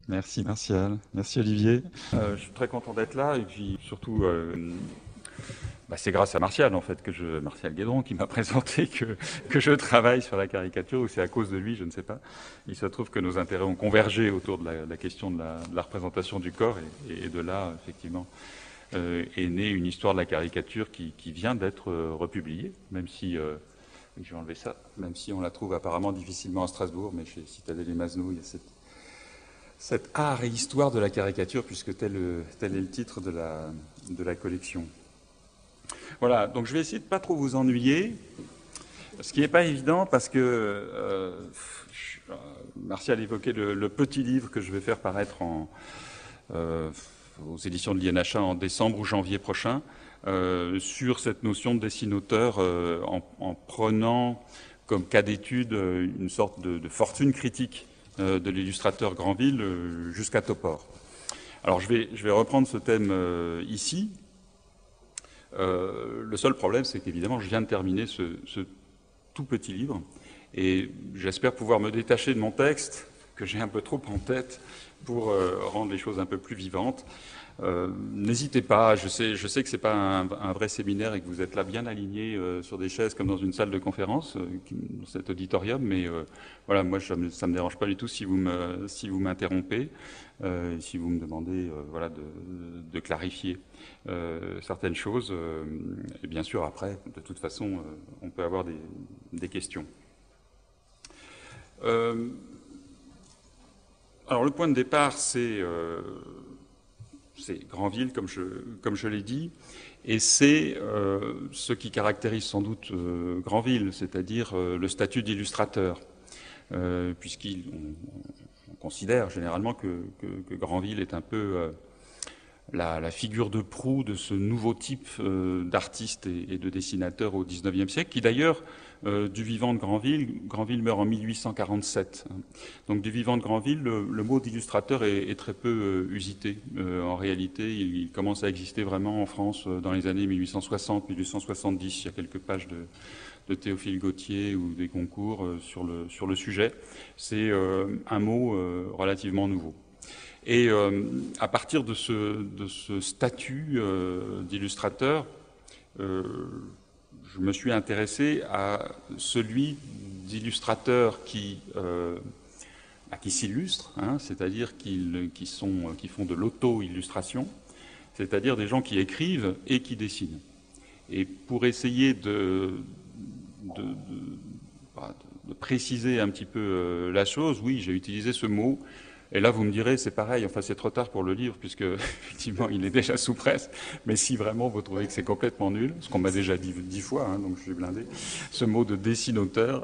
Merci Martial, merci Olivier. Je suis très content d'être là et puis surtout, c'est grâce à Martial en fait Martial Guédron qui m'a présenté que je travaille sur la caricature ou c'est à cause de lui, je ne sais pas. Il se trouve que nos intérêts ont convergé autour de la question de la représentation du corps et de là effectivement est née une histoire de la caricature qui vient d'être republiée, même si je vais enlever ça, même si on la trouve apparemment difficilement à Strasbourg, mais chez Citadel et Masnou, il y a cet art et histoire de la caricature, puisque tel est le titre de la collection. Voilà, donc je vais essayer de ne pas trop vous ennuyer, ce qui n'est pas évident parce que Martial évoquait le petit livre que je vais faire paraître aux éditions de l'INHA en décembre ou janvier prochain, sur cette notion de dessin-auteur en prenant comme cas d'étude une sorte de fortune critique de l'illustrateur Granville jusqu'à Topor. Alors je vais reprendre ce thème ici. Le seul problème, c'est qu'évidemment, je viens de terminer ce tout petit livre et j'espère pouvoir me détacher de mon texte, que j'ai un peu trop en tête, pour rendre les choses un peu plus vivantes. N'hésitez pas, je sais que c'est pas un vrai séminaire et que vous êtes là bien alignés sur des chaises comme dans une salle de conférence, dans cet auditorium, mais voilà, moi ça me dérange pas du tout si vous m'interrompez, si vous me demandez voilà, de clarifier certaines choses. Et bien sûr, après, de toute façon, on peut avoir des questions. Alors le point de départ, c'est Granville, comme je l'ai dit, et c'est ce qui caractérise sans doute Granville, c'est-à-dire le statut d'illustrateur, puisqu'on considère généralement que Granville est un peu la figure de proue de ce nouveau type d'artiste et de dessinateur au XIXe siècle, qui d'ailleurs, du vivant de Granville meurt en 1847. Donc du vivant de Granville, le mot d'illustrateur est très peu usité. En réalité, il commence à exister vraiment en France dans les années 1860-1870. Il y a quelques pages de Théophile Gautier ou des concours sur le sujet. C'est un mot relativement nouveau. Et à partir de ce statut d'illustrateur, je me suis intéressé à celui d'illustrateurs qui s'illustrent, hein, c'est-à-dire qui font de l'auto-illustration, c'est-à-dire des gens qui écrivent et qui dessinent. Et pour essayer de préciser un petit peu la chose, oui, j'ai utilisé ce mot. Et là, vous me direz, c'est pareil, enfin c'est trop tard pour le livre, puisque effectivement il est déjà sous presse, mais si vraiment vous trouvez que c'est complètement nul, ce qu'on m'a déjà dit 10 fois, hein, donc je suis blindé, ce mot de dessinateur,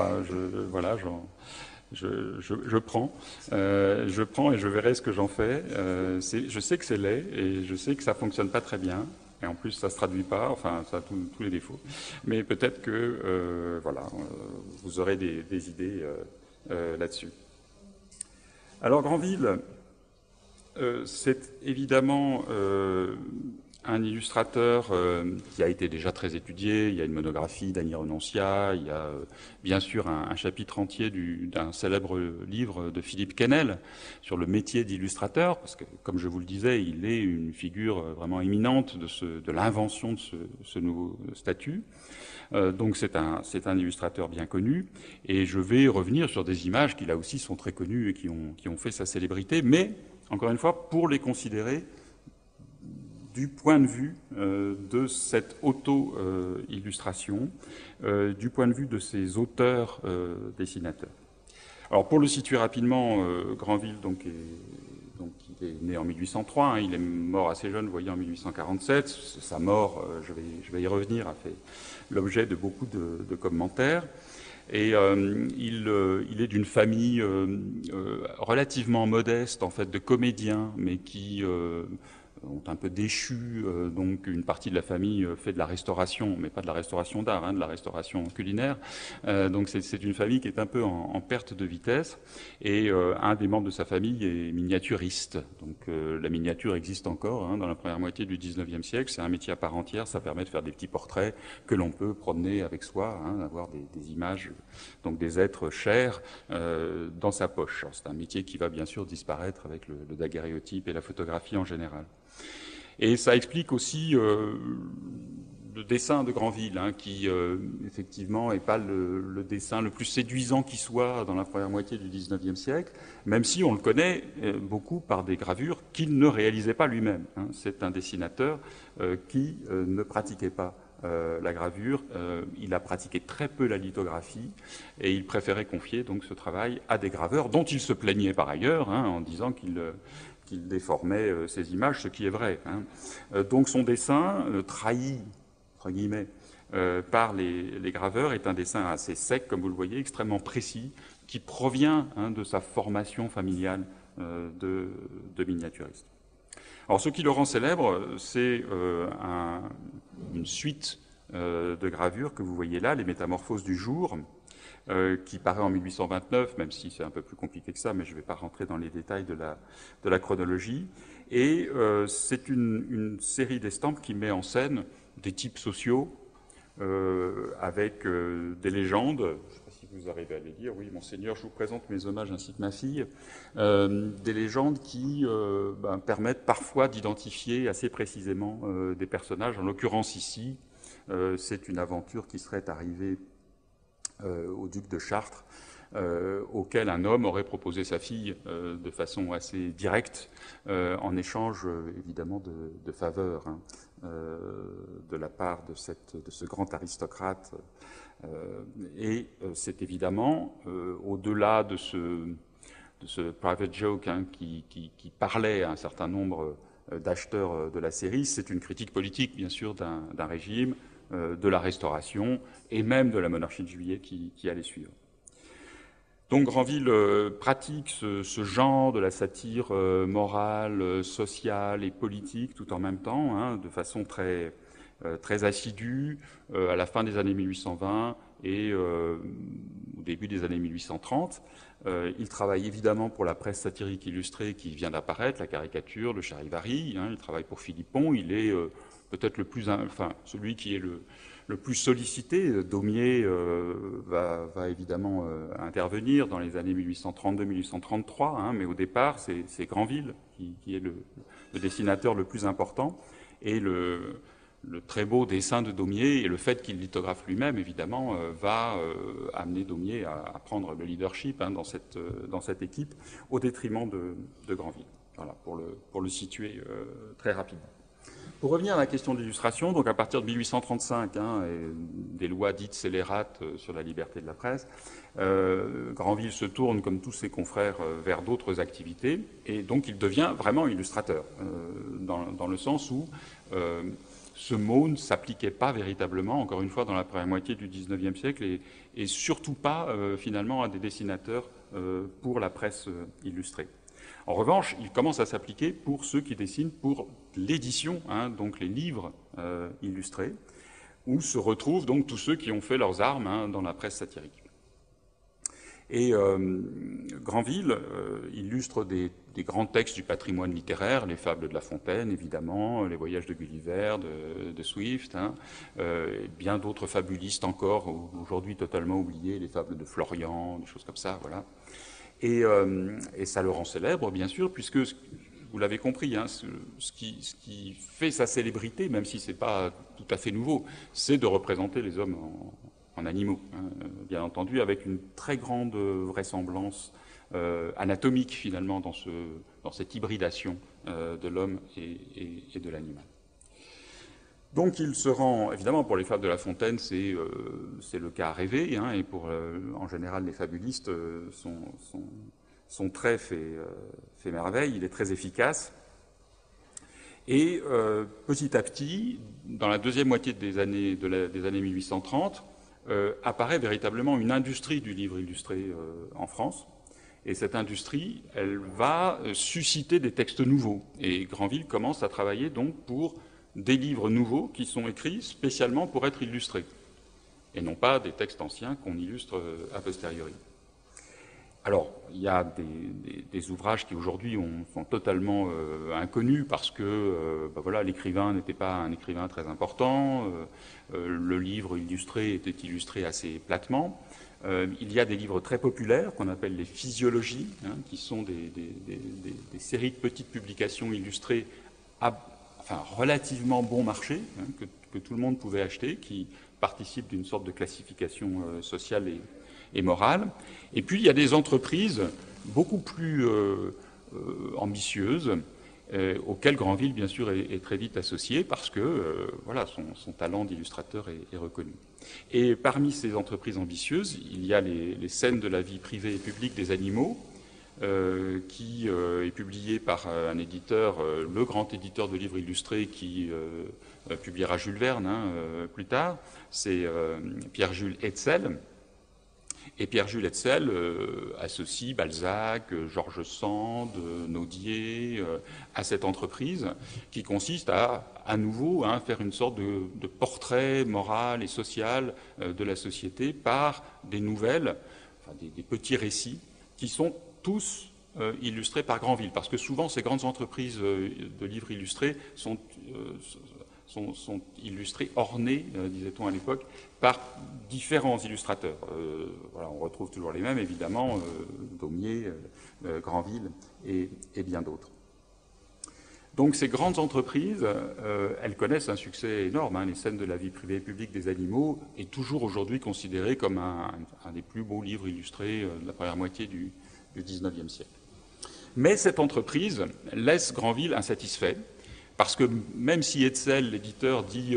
je prends et je verrai ce que j'en fais. Je sais que c'est laid, et je sais que ça fonctionne pas très bien, et en plus ça se traduit pas, enfin ça a tous les défauts, mais peut-être que vous aurez des idées là-dessus. Alors Granville, c'est évidemment un illustrateur qui a été déjà très étudié. Il y a une monographie d'Annie Renoncia, il y a bien sûr un chapitre entier d'un célèbre livre de Philippe Quesnel sur le métier d'illustrateur, parce que, comme je vous le disais, il est une figure vraiment éminente de l'invention de ce nouveau statut. Donc c'est un illustrateur bien connu, et je vais revenir sur des images qui là aussi sont très connues et qui ont fait sa célébrité, mais encore une fois pour les considérer du point de vue de cette auto-illustration, du point de vue de ces auteurs dessinateurs. Alors pour le situer rapidement, Granville il est né en 1803, hein, il est mort assez jeune, vous voyez, en 1847. Sa mort, je vais y revenir, a fait l'objet de beaucoup de commentaires. Et il est d'une famille relativement modeste, en fait, de comédiens, mais qui ont un peu déchu, donc une partie de la famille fait de la restauration, mais pas de la restauration d'art, hein, de la restauration culinaire. Donc c'est une famille qui est un peu en perte de vitesse, et un des membres de sa famille est miniaturiste. Donc la miniature existe encore hein, dans la première moitié du 19e siècle, c'est un métier à part entière, ça permet de faire des petits portraits que l'on peut promener avec soi, hein, avoir des images, donc des êtres chers dans sa poche. C'est un métier qui va bien sûr disparaître avec le daguerréotype et la photographie en général. Et ça explique aussi le dessin de Granville, hein, qui effectivement n'est pas le dessin le plus séduisant qui soit dans la première moitié du XIXe siècle, même si on le connaît beaucoup par des gravures qu'il ne réalisait pas lui-même. Hein. C'est un dessinateur qui ne pratiquait pas la gravure, il a pratiqué très peu la lithographie et il préférait confier donc ce travail à des graveurs dont il se plaignait par ailleurs hein, en disant qu'il déformait ses images, ce qui est vrai. Hein. Donc son dessin, trahi, entre guillemets, par les graveurs, est un dessin assez sec, comme vous le voyez, extrêmement précis, qui provient hein, de sa formation familiale de miniaturiste. Alors ce qui le rend célèbre, c'est une suite de gravures que vous voyez là, les Métamorphoses du jour, qui paraît en 1829, même si c'est un peu plus compliqué que ça, mais je ne vais pas rentrer dans les détails de la chronologie. Et c'est une série d'estampes qui met en scène des types sociaux avec des légendes. Je ne sais pas si vous arrivez à les lire. Oui, Monseigneur, je vous présente mes hommages ainsi que ma fille. Des légendes qui permettent parfois d'identifier assez précisément des personnages. En l'occurrence ici, c'est une aventure qui serait arrivée au duc de Chartres, auquel un homme aurait proposé sa fille de façon assez directe, en échange évidemment de faveurs hein, de la part de ce grand aristocrate. Et c'est évidemment, au-delà de ce private joke hein, qui parlait à un certain nombre d'acheteurs de la série, c'est une critique politique, bien sûr, d'un régime, de la Restauration et même de la monarchie de Juillet qui allait suivre. Donc Granville pratique ce genre de la satire morale, sociale et politique tout en même temps, hein, de façon très assidue, à la fin des années 1820 et au début des années 1830. Il travaille évidemment pour la presse satirique illustrée qui vient d'apparaître, la caricature, le Charivari. Hein, il travaille pour Philippon. Il est peut-être celui qui est le plus sollicité. Daumier va évidemment intervenir dans les années 1832-1833, hein, mais au départ, c'est Granville qui est le dessinateur le plus important. Et le très beau dessin de Daumier et le fait qu'il lithographe lui-même, évidemment, va amener Daumier à prendre le leadership hein, dans cette équipe, au détriment de Granville. Voilà, pour le situer très rapidement. Pour revenir à la question de l'illustration, donc à partir de 1835, hein, et des lois dites scélérates sur la liberté de la presse, Granville se tourne, comme tous ses confrères, vers d'autres activités, et donc il devient vraiment illustrateur, dans le sens où ce mot ne s'appliquait pas véritablement, encore une fois, dans la première moitié du XIXe siècle, et surtout pas, finalement, à des dessinateurs pour la presse illustrée. En revanche, il commence à s'appliquer pour ceux qui dessinent pour l'édition, hein, donc les livres illustrés, où se retrouvent donc tous ceux qui ont fait leurs armes hein, dans la presse satirique. Et Granville illustre des grands textes du patrimoine littéraire, les fables de La Fontaine, évidemment, les voyages de Gulliver, de Swift, hein, et bien d'autres fabulistes encore, aujourd'hui totalement oubliés, les fables de Florian, des choses comme ça, voilà. Et ça le rend célèbre, bien sûr, puisque, vous l'avez compris, hein, ce qui fait sa célébrité, même si ce n'est pas tout à fait nouveau, c'est de représenter les hommes en animaux, hein, bien entendu, avec une très grande vraisemblance anatomique, finalement, dans cette hybridation de l'homme et de l'animal. Donc il se rend, évidemment, pour les fables de La Fontaine, c'est le cas rêvé, hein, et en général, les fabulistes, son trait fait merveille, il est très efficace. Et petit à petit, dans la deuxième moitié des années 1830, apparaît véritablement une industrie du livre illustré en France, Et cette industrie, elle va susciter des textes nouveaux. Et Granville commence à travailler donc pour des livres nouveaux qui sont écrits spécialement pour être illustrés, et non pas des textes anciens qu'on illustre a posteriori. Alors, il y a des ouvrages qui aujourd'hui sont totalement inconnus parce que voilà, l'écrivain n'était pas un écrivain très important, le livre illustré était illustré assez platement. Il y a des livres très populaires qu'on appelle les physiologies, qui sont des séries de petites publications illustrées à relativement bon marché, que tout le monde pouvait acheter, qui participent d'une sorte de classification sociale et morale. Et puis il y a des entreprises beaucoup plus ambitieuses, auxquelles Granville, bien sûr, est très vite associé parce que voilà, son talent d'illustrateur est reconnu. Et parmi ces entreprises ambitieuses, il y a les scènes de la vie privée et publique des animaux, qui est publié par un éditeur, le grand éditeur de livres illustrés qui publiera Jules Verne plus tard, c'est Pierre-Jules Hetzel. Et Pierre-Jules Hetzel associe Balzac, George Sand, Naudier à cette entreprise qui consiste à nouveau faire une sorte de portrait moral et social de la société par des nouvelles, des petits récits qui sont tous illustrés par Granville. Parce que souvent, ces grandes entreprises de livres illustrés sont illustrés, ornés, disait-on à l'époque, par différents illustrateurs. Voilà, on retrouve toujours les mêmes, évidemment, Daumier, Granville et bien d'autres. Donc ces grandes entreprises, elles connaissent un succès énorme. Les scènes de la vie privée et publique des animaux est toujours aujourd'hui considéré comme un des plus beaux livres illustrés de la première moitié du XIXe siècle. Mais cette entreprise laisse Granville insatisfait, parce que même si Hetzel, l'éditeur, dit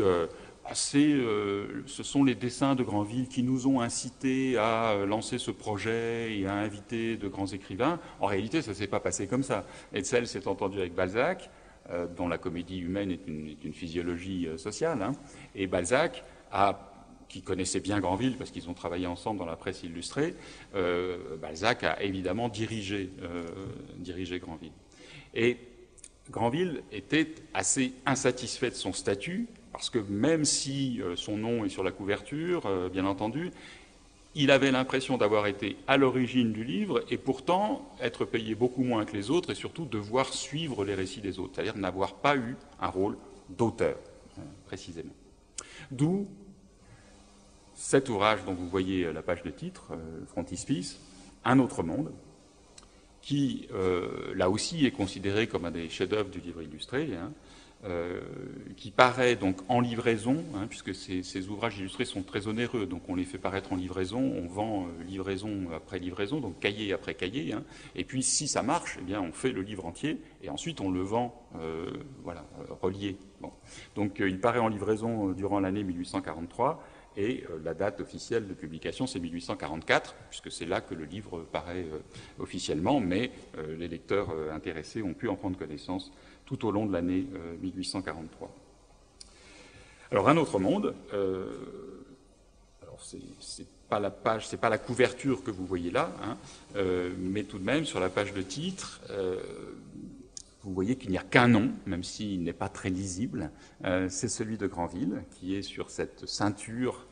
ce sont les dessins de Granville qui nous ont incités à lancer ce projet et à inviter de grands écrivains, en réalité, ça ne s'est pas passé comme ça. Hetzel s'est entendu avec Balzac, dont la comédie humaine est une physiologie sociale, et Balzac qui connaissait bien Granville, parce qu'ils ont travaillé ensemble dans la presse illustrée, Balzac a évidemment dirigé Granville. Et Granville était assez insatisfait de son statut, parce que même si son nom est sur la couverture, bien entendu, il avait l'impression d'avoir été à l'origine du livre et pourtant être payé beaucoup moins que les autres et surtout devoir suivre les récits des autres, c'est-à-dire n'avoir pas eu un rôle d'auteur, précisément. D'où cet ouvrage dont vous voyez la page de titre, frontispice, Un autre monde, qui, là aussi, est considéré comme un des chefs-d'œuvre du livre illustré, qui paraît donc en livraison, puisque ces ouvrages illustrés sont très onéreux, donc on les fait paraître en livraison, on vend livraison après livraison, donc cahier après cahier, et puis si ça marche, eh bien on fait le livre entier, et ensuite on le vend, relié. Bon. Donc il paraît en livraison durant l'année 1843, et la date officielle de publication, c'est 1844, puisque c'est là que le livre paraît officiellement, mais les lecteurs intéressés ont pu en prendre connaissance tout au long de l'année 1843. Alors, Un autre monde, alors c'est pas la page, c'est pas la couverture que vous voyez là, mais tout de même, sur la page de titre, vous voyez qu'il n'y a qu'un nom, même s'il n'est pas très lisible, c'est celui de Granville, qui est sur cette ceinture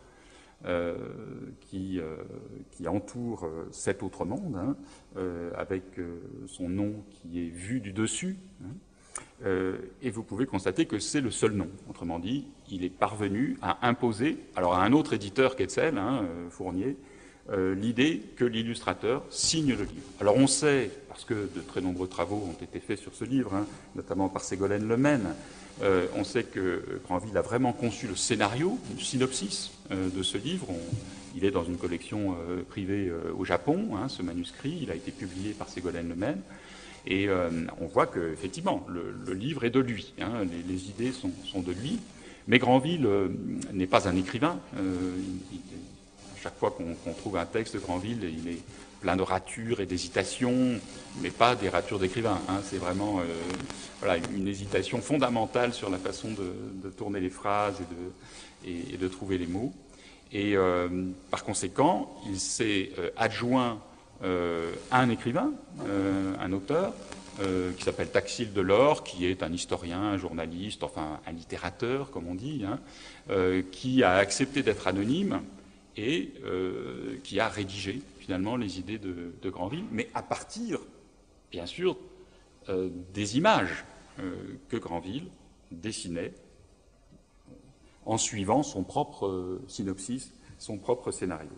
qui entoure cet autre monde, avec son nom qui est vu du dessus, et vous pouvez constater que c'est le seul nom. Autrement dit, il est parvenu à imposer, alors à un autre éditeur qu'Hetzel, Fournier, l'idée que l'illustrateur signe le livre. Alors on sait, parce que de très nombreux travaux ont été faits sur ce livre, notamment par Ségolène Lemaine, on sait que Granville a vraiment conçu le scénario, le synopsis de ce livre. Il est dans une collection privée au Japon, ce manuscrit. Il a été publié par Ségolène Lemaine. Et on voit qu'effectivement, le livre est de lui. Les idées sont de lui. Mais Granville n'est pas un écrivain. À chaque fois qu'on trouve un texte de Granville, il est plein de ratures et d'hésitations, mais pas des ratures d'écrivain. C'est vraiment une hésitation fondamentale sur la façon de tourner les phrases et de trouver les mots. Et par conséquent, il s'est adjoint un écrivain, un auteur, qui s'appelle Taxil Delors, qui est un historien, un journaliste, enfin un littérateur, comme on dit, qui a accepté d'être anonyme et qui a rédigé finalement les idées de Granville, mais à partir, bien sûr, des images que Granville dessinait en suivant son propre synopsis, son propre scénario.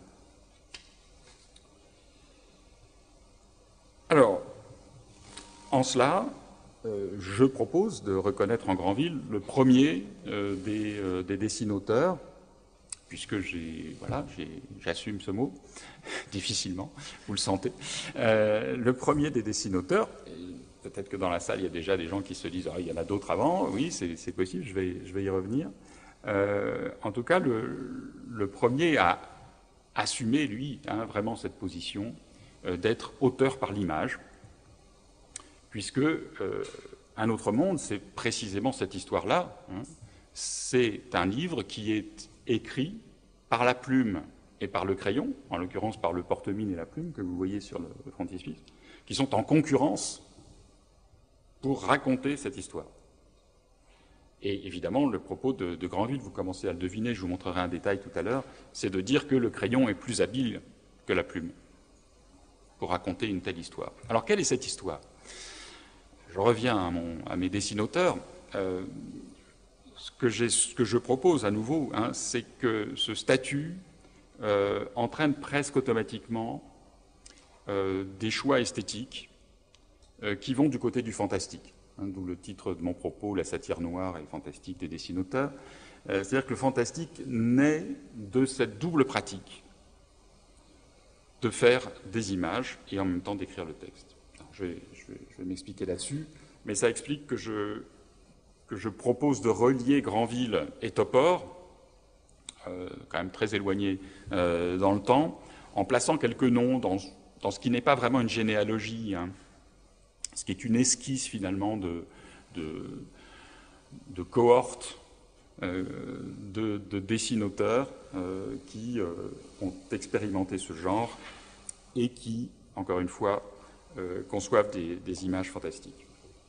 Alors, en cela, je propose de reconnaître en Granville le premier des dessinateurs, puisque j'assume ce mot, difficilement, vous le sentez, le premier des dessinateurs. Peut-être que dans la salle, il y a déjà des gens qui se disent « il y en a d'autres avant ». Oui, c'est possible, je vais y revenir. En tout cas, le premier a assumé, lui, vraiment cette position d'être auteur par l'image, puisque Un autre monde, c'est précisément cette histoire-là. C'est un livre qui est écrit par la plume et par le crayon, en l'occurrence par le porte-mine et la plume que vous voyez sur le frontispice, qui sont en concurrence pour raconter cette histoire. Et évidemment, le propos de Granville, vous commencez à le deviner, je vous montrerai un détail tout à l'heure, c'est de dire que le crayon est plus habile que la plume pour raconter une telle histoire. Alors, quelle est cette histoire? Je reviens à mes dessinateurs. Ce que je propose à nouveau, c'est que ce statut entraîne presque automatiquement des choix esthétiques qui vont du côté du fantastique. D'où le titre de mon propos, La satire noire et fantastique des dessinateurs. C'est-à-dire que le fantastique naît de cette double pratique de faire des images et en même temps d'écrire le texte. Alors, je vais m'expliquer là-dessus, mais ça explique que je propose de relier Granville et Topor, quand même très éloignés dans le temps, en plaçant quelques noms dans ce qui n'est pas vraiment une généalogie, ce qui est une esquisse finalement de cohortes de dessinateurs qui ont expérimenté ce genre et qui, encore une fois, conçoivent des images fantastiques.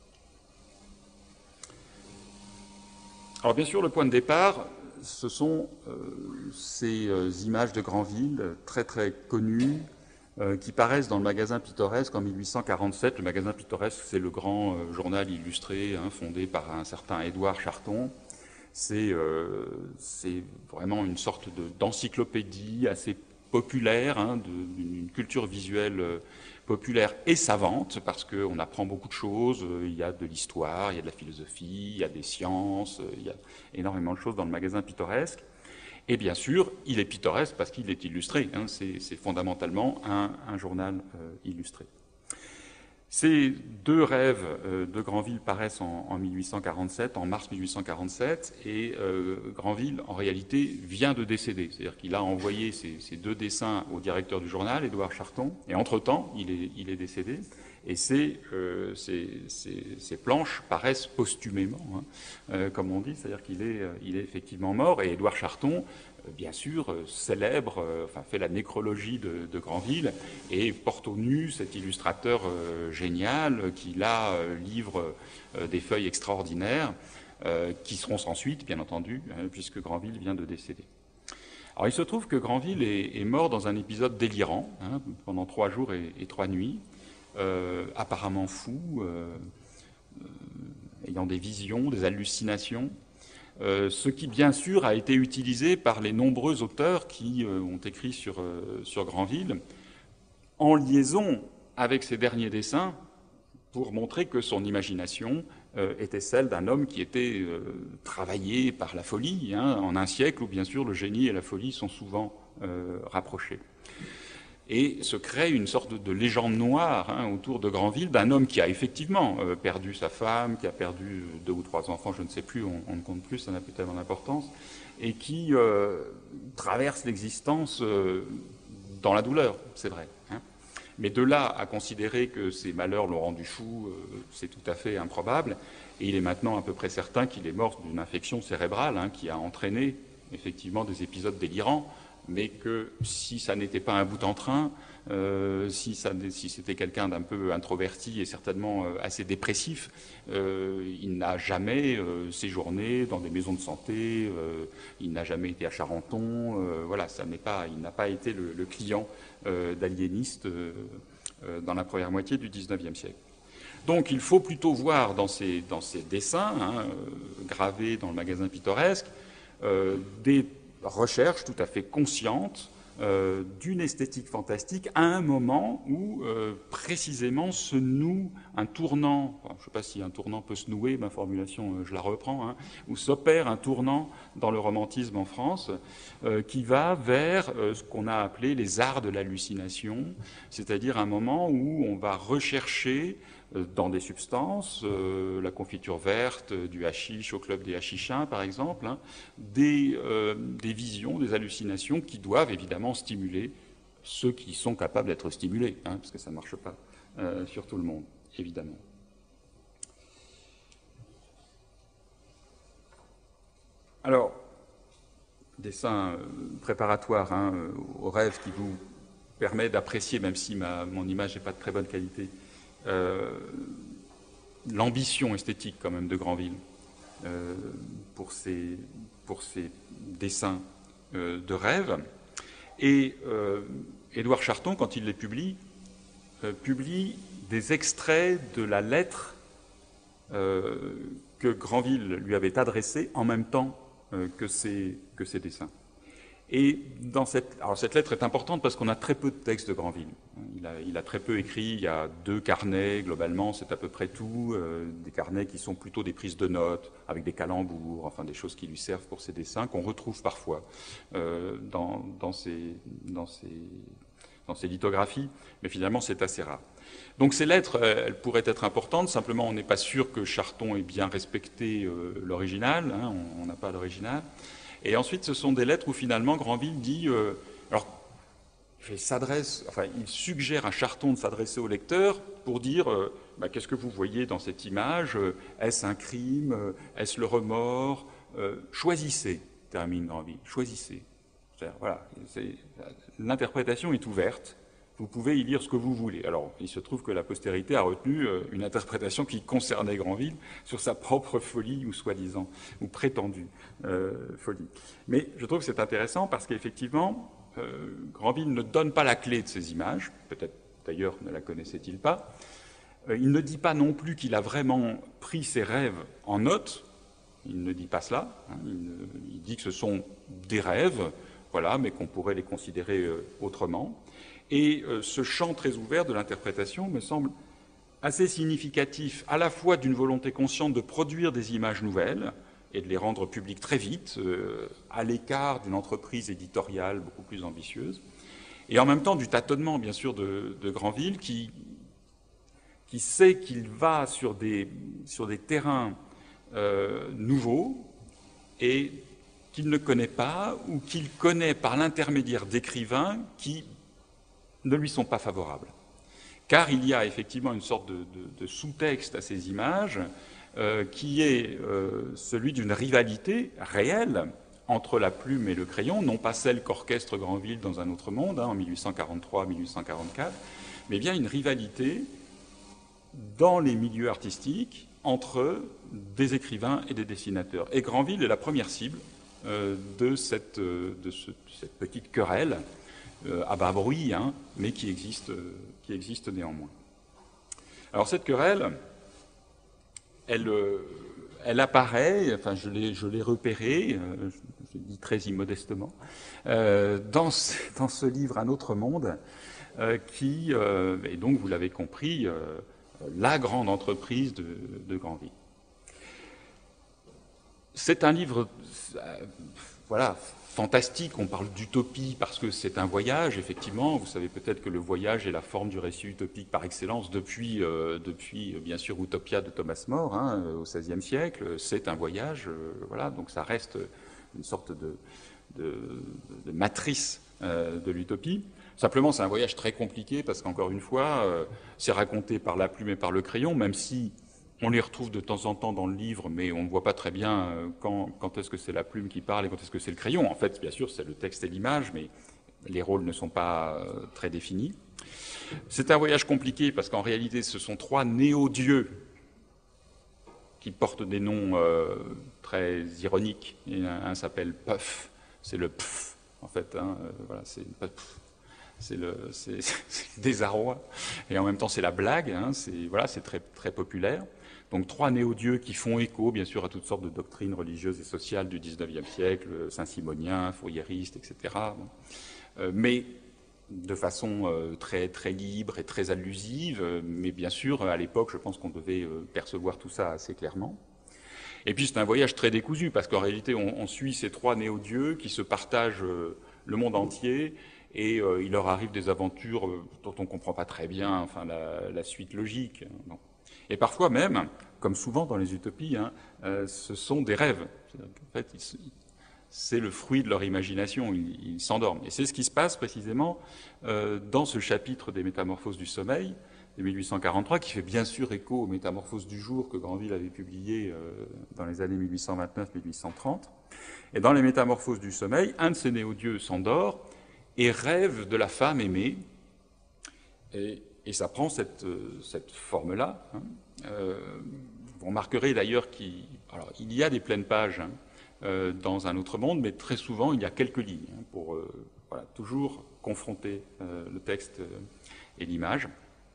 Alors bien sûr, le point de départ, ce sont ces images de Granville, très très connues, qui paraissent dans le magasin pittoresque en 1847. Le magasin pittoresque, c'est le grand journal illustré fondé par un certain Édouard Charton. C'est vraiment une sorte d'encyclopédie assez populaire, d'une culture visuelle populaire et savante, parce qu'on apprend beaucoup de choses. Il y a de l'histoire, il y a de la philosophie, il y a des sciences, il y a énormément de choses dans le magasin pittoresque. Et bien sûr, il est pittoresque parce qu'il est illustré. C'est fondamentalement un journal illustré. Ces deux rêves de Granville paraissent en 1847, en mars 1847, et Granville, en réalité, vient de décéder. C'est-à-dire qu'il a envoyé ces deux dessins au directeur du journal, Édouard Charton, et entre-temps, il est décédé. Et ces planches paraissent posthumément, comme on dit, c'est-à-dire qu'il est effectivement mort, et Édouard Charton, bien sûr, célèbre, fait la nécrologie de Granville et porte au nu cet illustrateur génial qui, là, livre des feuilles extraordinaires qui seront sans suite, bien entendu, puisque Granville vient de décéder. Alors, il se trouve que Granville est mort dans un épisode délirant, pendant 3 jours et 3 nuits, apparemment fou, ayant des visions, des hallucinations, ce qui, bien sûr, a été utilisé par les nombreux auteurs qui ont écrit sur Granville, en liaison avec ces derniers dessins, pour montrer que son imagination était celle d'un homme qui était travaillé par la folie, en un siècle où, bien sûr, le génie et la folie sont souvent rapprochés. Et se crée une sorte de légende noire autour de Granville, d'un homme qui a effectivement perdu sa femme, qui a perdu 2 ou 3 enfants, je ne sais plus, on ne compte plus, ça n'a plus tellement d'importance, et qui traverse l'existence dans la douleur, c'est vrai. Mais de là à considérer que ces malheurs l'ont rendu fou, c'est tout à fait improbable, et il est maintenant à peu près certain qu'il est mort d'une infection cérébrale qui a entraîné effectivement des épisodes délirants, mais que si ça n'était pas un bout en train, si c'était quelqu'un d'un peu introverti et certainement assez dépressif, il n'a jamais séjourné dans des maisons de santé, il n'a jamais été à Charenton, voilà, il n'a pas été le client d'aliénistes dans la première moitié du XIXe siècle. Donc il faut plutôt voir dans ces dessins, gravés dans le magasin pittoresque, des recherches tout à fait conscientes d'une esthétique fantastique à un moment où précisément se noue un tournant, je ne sais pas si un tournant peut se nouer, ma formulation je la reprends, où s'opère un tournant dans le romantisme en France qui va vers ce qu'on a appelé les arts de l'hallucination, c'est-à-dire un moment où on va rechercher dans des substances, la confiture verte, du hashish au club des hashichins par exemple, des visions, des hallucinations qui doivent évidemment stimuler ceux qui sont capables d'être stimulés, parce que ça ne marche pas sur tout le monde, évidemment. Alors, dessin préparatoire au rêve qui vous permet d'apprécier, même si mon image n'est pas de très bonne qualité, l'ambition esthétique quand même de Granville pour ses dessins de rêve. Et Édouard Charton, quand il les publie des extraits de la lettre que Granville lui avait adressée en même temps que ses dessins. Et alors cette lettre est importante parce qu'on a très peu de textes de Granville. Il a très peu écrit, il y a 2 carnets, globalement, c'est à peu près tout, des carnets qui sont plutôt des prises de notes, avec des calembours, enfin des choses qui lui servent pour ses dessins, qu'on retrouve parfois dans ses lithographies, mais finalement c'est assez rare. Donc ces lettres, elles pourraient être importantes, simplement on n'est pas sûr que Charton ait bien respecté l'original, on n'a pas l'original. Et ensuite, ce sont des lettres où finalement Granville dit, il suggère à Charton de s'adresser au lecteur pour dire, qu'est-ce que vous voyez dans cette image? Est-ce un crime? Est-ce le remords? Choisissez, termine Granville, choisissez. Voilà, l'interprétation est ouverte. Vous pouvez y lire ce que vous voulez. Alors, il se trouve que la postérité a retenu une interprétation qui concernait Granville sur sa propre folie, ou soi-disant, ou prétendue folie. Mais je trouve que c'est intéressant parce qu'effectivement, Granville ne donne pas la clé de ces images, peut-être d'ailleurs ne la connaissait-il pas. Il ne dit pas non plus qu'il a vraiment pris ses rêves en note. Il ne dit pas cela. Il dit que ce sont des rêves, voilà, mais qu'on pourrait les considérer autrement. Et ce champ très ouvert de l'interprétation me semble assez significatif à la fois d'une volonté consciente de produire des images nouvelles et de les rendre publiques très vite, à l'écart d'une entreprise éditoriale beaucoup plus ambitieuse, et en même temps du tâtonnement, bien sûr, de Granville, qui sait qu'il va sur des terrains nouveaux et qu'il ne connaît pas, ou qu'il connaît par l'intermédiaire d'écrivains qui ne lui sont pas favorables. Car il y a effectivement une sorte de sous-texte à ces images qui est celui d'une rivalité réelle entre la plume et le crayon, non pas celle qu'orchestre Granville dans un autre monde, en 1843-1844, mais bien une rivalité dans les milieux artistiques entre des écrivains et des dessinateurs. Et Granville est la première cible de cette petite querelle à bas bruit, mais qui existe néanmoins. Alors cette querelle, elle apparaît, enfin je l'ai repérée, je dis très immodestement, dans ce livre Un autre monde, qui est donc, vous l'avez compris, la grande entreprise de Granville. C'est un livre, voilà, fantastique, on parle d'utopie parce que c'est un voyage, effectivement. Vous savez peut-être que le voyage est la forme du récit utopique par excellence depuis bien sûr, Utopia de Thomas More, au XVIe siècle. C'est un voyage, voilà, donc ça reste une sorte de matrice de l'utopie. Simplement, c'est un voyage très compliqué parce qu'encore une fois, c'est raconté par la plume et par le crayon, même si On les retrouve de temps en temps dans le livre, mais on ne voit pas très bien quand est-ce que c'est la plume qui parle et quand est-ce que c'est le crayon. En fait, bien sûr, c'est le texte et l'image, mais les rôles ne sont pas très définis. C'est un voyage compliqué parce qu'en réalité, ce sont 3 néo-dieux qui portent des noms très ironiques. Et un s'appelle Puff, c'est le Pff, en fait. Voilà, c'est Puff. C'est le désarroi, et en même temps c'est la blague, c'est très, très populaire. Donc 3 néo-dieux qui font écho, bien sûr, à toutes sortes de doctrines religieuses et sociales du XIXe siècle, saint-simonien, fourriériste, etc. Mais de façon très, très libre et très allusive, mais bien sûr, à l'époque, je pense qu'on devait percevoir tout ça assez clairement. Et puis c'est un voyage très décousu, parce qu'en réalité, on suit ces 3 néo-dieux qui se partagent le monde entier, et il leur arrive des aventures dont on ne comprend pas très bien enfin, la suite logique. Bon. Et parfois même, comme souvent dans les utopies, ce sont des rêves. En fait, c'est le fruit de leur imagination, ils s'endorment. Et c'est ce qui se passe précisément dans ce chapitre des Métamorphoses du sommeil de 1843, qui fait bien sûr écho aux Métamorphoses du jour que Granville avait publiées dans les années 1829-1830. Et dans les Métamorphoses du sommeil, un de ces néo-dieux s'endort et rêve de la femme aimée, et ça prend cette forme-là. Vous remarquerez d'ailleurs qu'il y a des pleines pages dans Un autre monde, mais très souvent il y a quelques lignes pour toujours confronter le texte et l'image.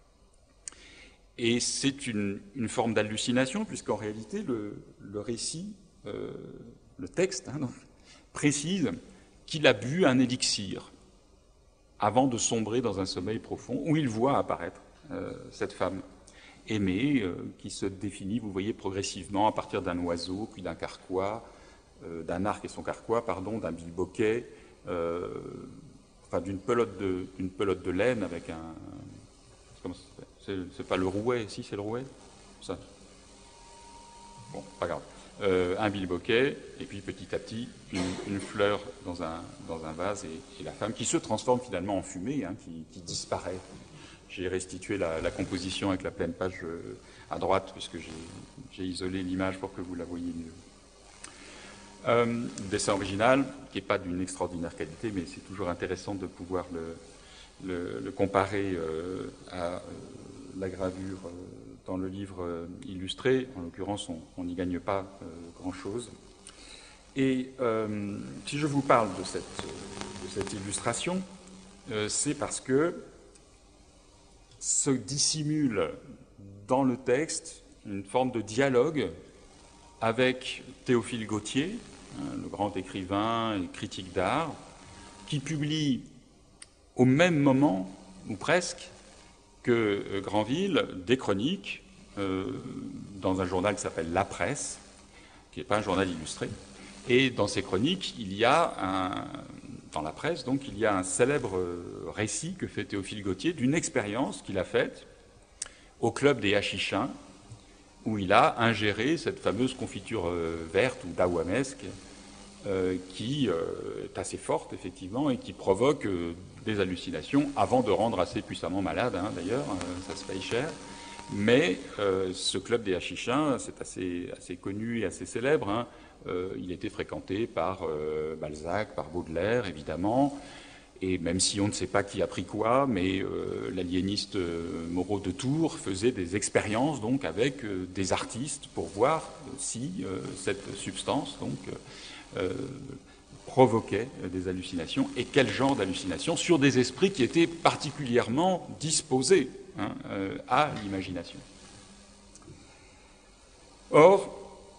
Et c'est une forme d'hallucination, puisqu'en réalité le récit, le texte, donc, précise qu'il a bu un élixir avant de sombrer dans un sommeil profond, où il voit apparaître cette femme aimée, qui se définit, vous voyez, progressivement à partir d'un oiseau, puis d'un carquois, d'un arc et son carquois, pardon, d'un bilboquet, d'une pelote de laine avec un... Comment ça s'appelle ? C'est pas le rouet, si c'est le rouet ? Ça. Bon, pas grave. Un bilboquet, et puis petit à petit, une fleur dans un vase, et la femme qui se transforme finalement en fumée, qui disparaît. J'ai restitué la composition avec la pleine page à droite, puisque j'ai isolé l'image pour que vous la voyiez mieux. Dessin original, qui n'est pas d'une extraordinaire qualité, mais c'est toujours intéressant de pouvoir le comparer à la gravure dans le livre illustré. En l'occurrence, on n'y gagne pas grand-chose. Et si je vous parle de cette illustration, c'est parce que se dissimule dans le texte une forme de dialogue avec Théophile Gautier, le grand écrivain et critique d'art, qui publie au même moment, ou presque, que Granville, des chroniques dans un journal qui s'appelle La Presse, qui n'est pas un journal illustré. Et dans ces chroniques, il y a dans La Presse, donc, il y a un célèbre récit que fait Théophile Gautier d'une expérience qu'il a faite au club des Hachichins, où il a ingéré cette fameuse confiture verte ou dawamesque, qui est assez forte, effectivement, et qui provoque des hallucinations, avant de rendre assez puissamment malade, d'ailleurs, ça se paye cher. Mais ce club des Hachichins, c'est assez connu et assez célèbre. Il était fréquenté par Balzac, par Baudelaire, évidemment, et même si on ne sait pas qui a pris quoi, mais l'aliéniste Moreau de Tours faisait des expériences donc avec des artistes pour voir si cette substance donc provoquait des hallucinations, et quel genre d'hallucinations, sur des esprits qui étaient particulièrement disposés à l'imagination. Or,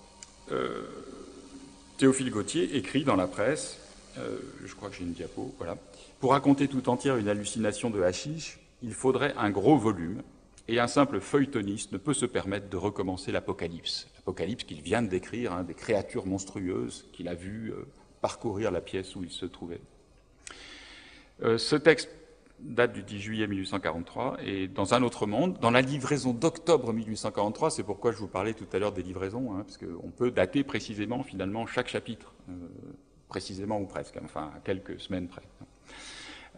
Théophile Gautier écrit dans La Presse, je crois que j'ai une diapo, voilà, pour raconter tout entière une hallucination de hashish, il faudrait un gros volume, et un simple feuilletoniste ne peut se permettre de recommencer l'Apocalypse. L'Apocalypse qu'il vient de décrire, des créatures monstrueuses qu'il a vues parcourir la pièce où il se trouvait. Ce texte date du 10 juillet 1843, et dans Un autre monde, dans la livraison d'octobre 1843, c'est pourquoi je vous parlais tout à l'heure des livraisons, parce qu'on peut dater précisément, finalement, chaque chapitre, précisément ou presque, enfin, à quelques semaines près.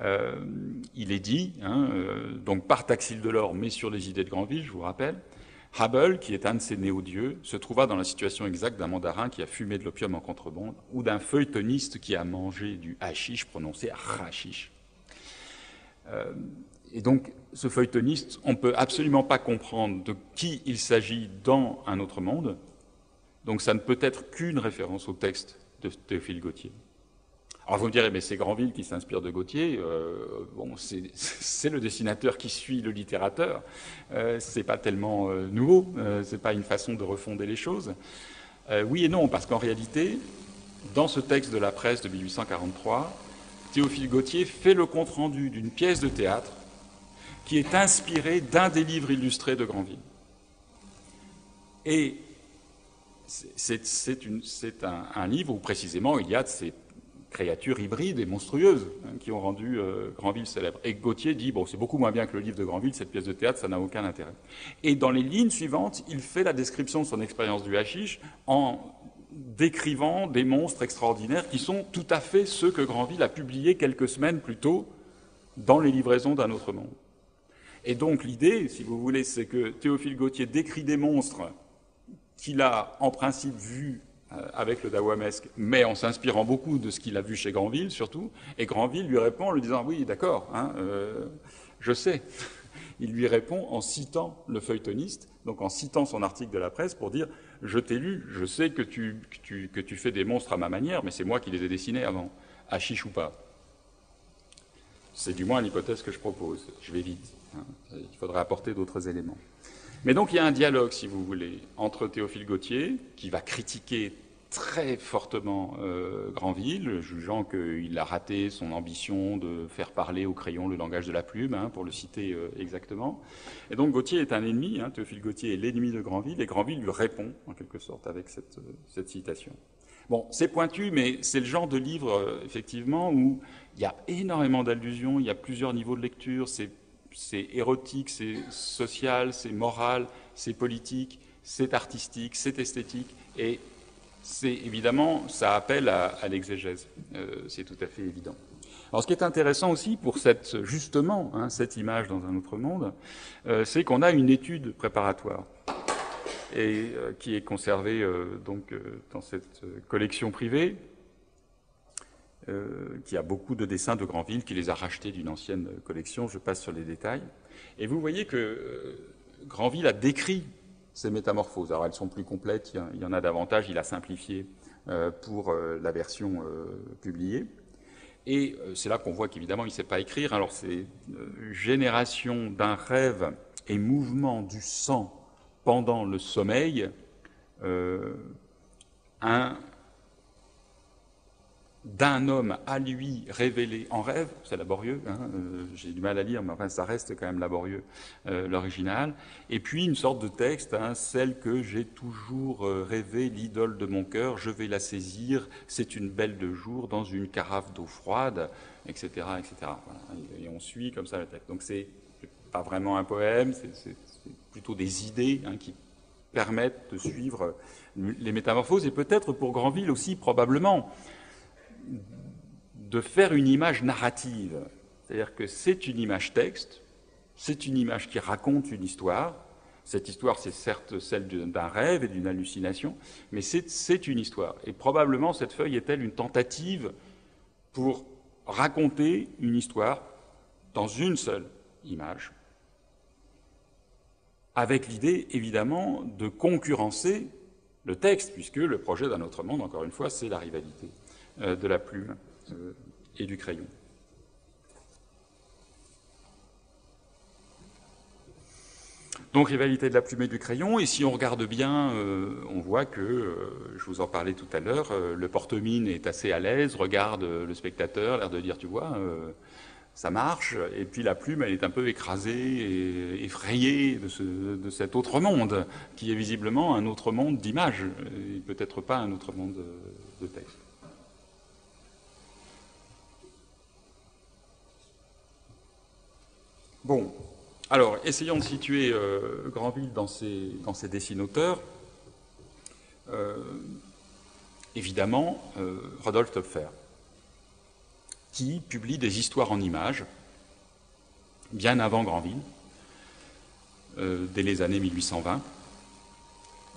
Il est dit, donc par Taxile Delord, mais sur les idées de Granville, je vous rappelle, Hubble, qui est un de ces néo-dieux, se trouva dans la situation exacte d'un mandarin qui a fumé de l'opium en contrebande ou d'un feuilletoniste qui a mangé du hashish, prononcé hashish. Et donc, ce feuilletoniste, on ne peut absolument pas comprendre de qui il s'agit dans un autre monde, donc ça ne peut être qu'une référence au texte de Théophile Gautier. Alors vous me direz, mais c'est Granville qui s'inspire de Gautier. Bon, c'est le dessinateur qui suit le littérateur. C'est pas tellement nouveau. C'est pas une façon de refonder les choses. Oui et non, parce qu'en réalité, dans ce texte de la presse de 1843, Théophile Gautier fait le compte-rendu d'une pièce de théâtre qui est inspirée d'un des livres illustrés de Granville. Et c'est un livre où précisément il y a de ces créatures hybrides et monstrueuses qui ont rendu Granville célèbre. Et Gautier dit, bon, c'est beaucoup moins bien que le livre de Granville, cette pièce de théâtre, ça n'a aucun intérêt. Et dans les lignes suivantes, il fait la description de son expérience du hashish en décrivant des monstres extraordinaires qui sont tout à fait ceux que Granville a publiés quelques semaines plus tôt dans les livraisons d'un autre monde. Et donc l'idée, si vous voulez, c'est que Théophile Gautier décrit des monstres qu'il a en principe vus avec le dawamesque, mais en s'inspirant beaucoup de ce qu'il a vu chez Granville, surtout, et Granville lui répond en lui disant « Oui, d'accord, je sais ». Il lui répond en citant le feuilletoniste, donc en citant son article de la presse pour dire « Je t'ai lu, je sais que tu fais des monstres à ma manière, mais c'est moi qui les ai dessinés avant, hashish ou pas ». C'est du moins l'hypothèse que je propose. Je vais vite. Il faudrait apporter d'autres éléments. Mais donc il y a un dialogue, si vous voulez, entre Théophile Gautier, qui va critiquer très fortement Granville, jugeant qu'il a raté son ambition de faire parler au crayon le langage de la plume, pour le citer exactement. Et donc Gautier est un ennemi, Théophile Gautier est l'ennemi de Granville, et Granville lui répond, en quelque sorte, avec cette citation. Bon, c'est pointu, mais c'est le genre de livre, effectivement, où il y a énormément d'allusions, il y a plusieurs niveaux de lecture, c'est érotique, c'est social, c'est moral, c'est politique, c'est artistique, c'est esthétique, et c'est évidemment, ça appelle à l'exégèse, c'est tout à fait évident. Alors ce qui est intéressant aussi pour justement cette image dans un autre monde, c'est qu'on a une étude préparatoire et qui est conservée dans cette collection privée, qui a beaucoup de dessins de Granville, qui les a rachetés d'une ancienne collection. Je passe sur les détails. Et vous voyez que Granville a décrit ces métamorphoses. Alors elles sont plus complètes, il y en a davantage, il a simplifié pour la version publiée. Et c'est là qu'on voit qu'évidemment il ne sait pas écrire. Alors c'est génération d'un rêve et mouvement du sang pendant le sommeil, d'un homme à lui révélé en rêve, c'est laborieux, j'ai du mal à lire, mais enfin ça reste quand même laborieux, l'original, et puis une sorte de texte, celle que j'ai toujours rêvé, l'idole de mon cœur, je vais la saisir, c'est une belle de jour, dans une carafe d'eau froide, etc., etc. Voilà. Et on suit comme ça le texte. Donc c'est pas vraiment un poème, c'est plutôt des idées qui permettent de suivre les métamorphoses, et peut-être pour Granville aussi, probablement, de faire une image narrative. C'est-à-dire que c'est une image texte, c'est une image qui raconte une histoire. Cette histoire, c'est certes celle d'un rêve et d'une hallucination, mais c'est une histoire. Et probablement, cette feuille est-elle une tentative pour raconter une histoire dans une seule image, avec l'idée, évidemment, de concurrencer le texte, puisque le projet d'un autre monde, encore une fois, c'est la rivalité de la plume et du crayon. Donc rivalité de la plume et du crayon, et si on regarde bien, on voit que, je vous en parlais tout à l'heure, le porte-mine est assez à l'aise, regarde le spectateur, l'air de dire, tu vois, ça marche, et puis la plume, elle est un peu écrasée et effrayée de cet autre monde, qui est visiblement un autre monde d'image, et peut-être pas un autre monde de texte. Bon, alors, essayons de situer Granville dans ses dessins-auteurs. Évidemment, Rodolphe Töpffer, qui publie des histoires en images, bien avant Granville, dès les années 1820.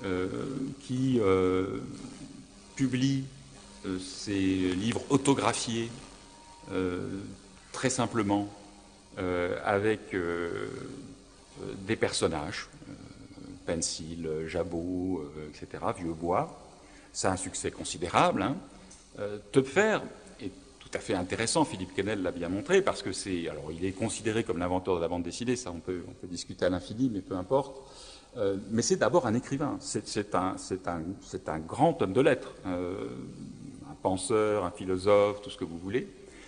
qui publie ses livres autographiés très simplement avec des personnages, Pencil, Jabot, etc., Vieux-Bois. Ça a un succès considérable. Hein. Töpffer est tout à fait intéressant, Philippe Quesnel l'a bien montré, parce que alors il est considéré comme l'inventeur de la bande dessinée, ça on peut discuter à l'infini, mais peu importe. Mais c'est d'abord un écrivain, c'est un grand homme de lettres, un penseur, un philosophe, tout ce que vous voulez,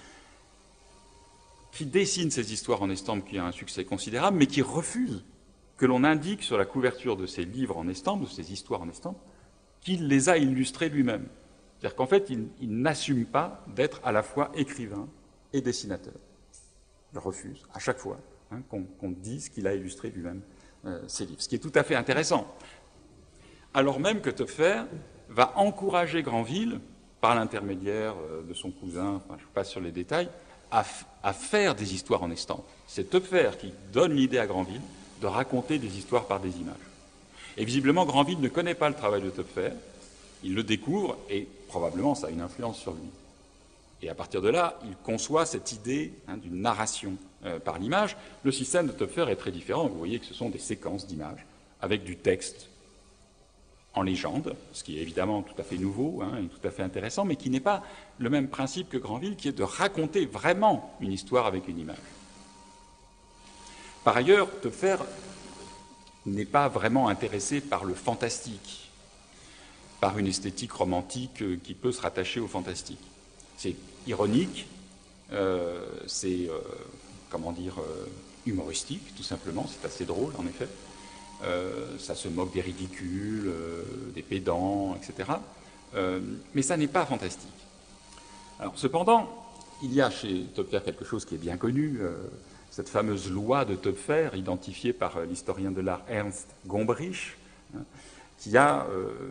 qui dessine ces histoires en estampe qui a un succès considérable, mais qui refuse que l'on indique sur la couverture de ses livres en estampe, de ses histoires en estampe, qu'il les a illustrées lui-même. C'est-à-dire qu'en fait, il n'assume pas d'être à la fois écrivain et dessinateur. Il refuse, à chaque fois, hein, qu'on dise qu'il a illustré lui-même ses livres. Ce qui est tout à fait intéressant. Alors même que Töpffer va encourager Granville, par l'intermédiaire de son cousin, enfin, je passe sur les détails, à faire des histoires en estampe. C'est Töpffer qui donne l'idée à Granville de raconter des histoires par des images. Et visiblement, Granville ne connaît pas le travail de Töpffer, il le découvre et probablement ça a une influence sur lui. Et à partir de là, il conçoit cette idée d'une narration par l'image. Le système de Töpffer est très différent. Vous voyez que ce sont des séquences d'images avec du texte en légende, ce qui est évidemment tout à fait nouveau et tout à fait intéressant, mais qui n'est pas le même principe que Granville, qui est de raconter vraiment une histoire avec une image. Par ailleurs, Töpffer n'est pas vraiment intéressé par le fantastique, par une esthétique romantique qui peut se rattacher au fantastique. C'est ironique, c'est, humoristique, tout simplement, c'est assez drôle, en effet. Ça se moque des ridicules, des pédants, etc. Mais ça n'est pas fantastique. Alors, cependant, il y a chez Töpffer quelque chose qui est bien connu, cette fameuse loi de Töpffer, identifiée par l'historien de l'art Ernst Gombrich, qui a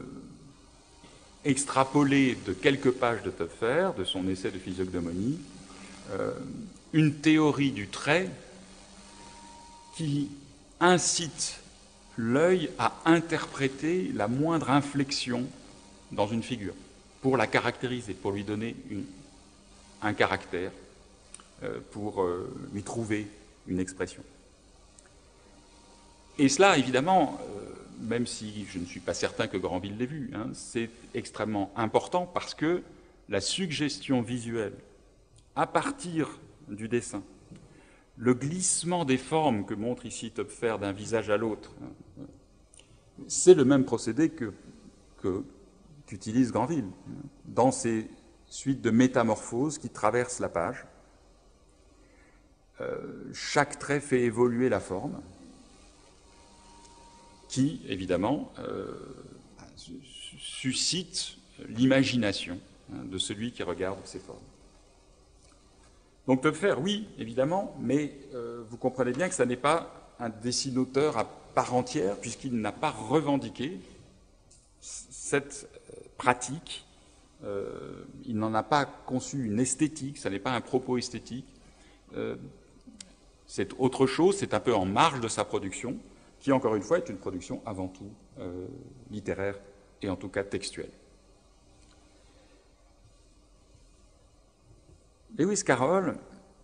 extrapolé de quelques pages de Töpffer, de son essai de physiognomonie, une théorie du trait qui incite l'œil à interpréter la moindre inflexion dans une figure, pour la caractériser, pour lui donner un caractère, pour lui trouver une expression. Et cela, évidemment, même si je ne suis pas certain que Granville l'ait vu, c'est extrêmement important parce que la suggestion visuelle, à partir du dessin, le glissement des formes que montre ici Töpffer d'un visage à l'autre, c'est le même procédé qu'utilise Granville dans ces suites de métamorphoses qui traversent la page. Chaque trait fait évoluer la forme, qui, évidemment, suscite l'imagination de celui qui regarde ces formes. Donc Töpffer, oui, évidemment, mais vous comprenez bien que ça n'est pas un dessinateur à part entière, puisqu'il n'a pas revendiqué cette pratique, il n'en a pas conçu une esthétique, ça n'est pas un propos esthétique, c'est autre chose, c'est un peu en marge de sa production, qui, encore une fois, est une production avant tout littéraire et en tout cas textuelle. Lewis Carroll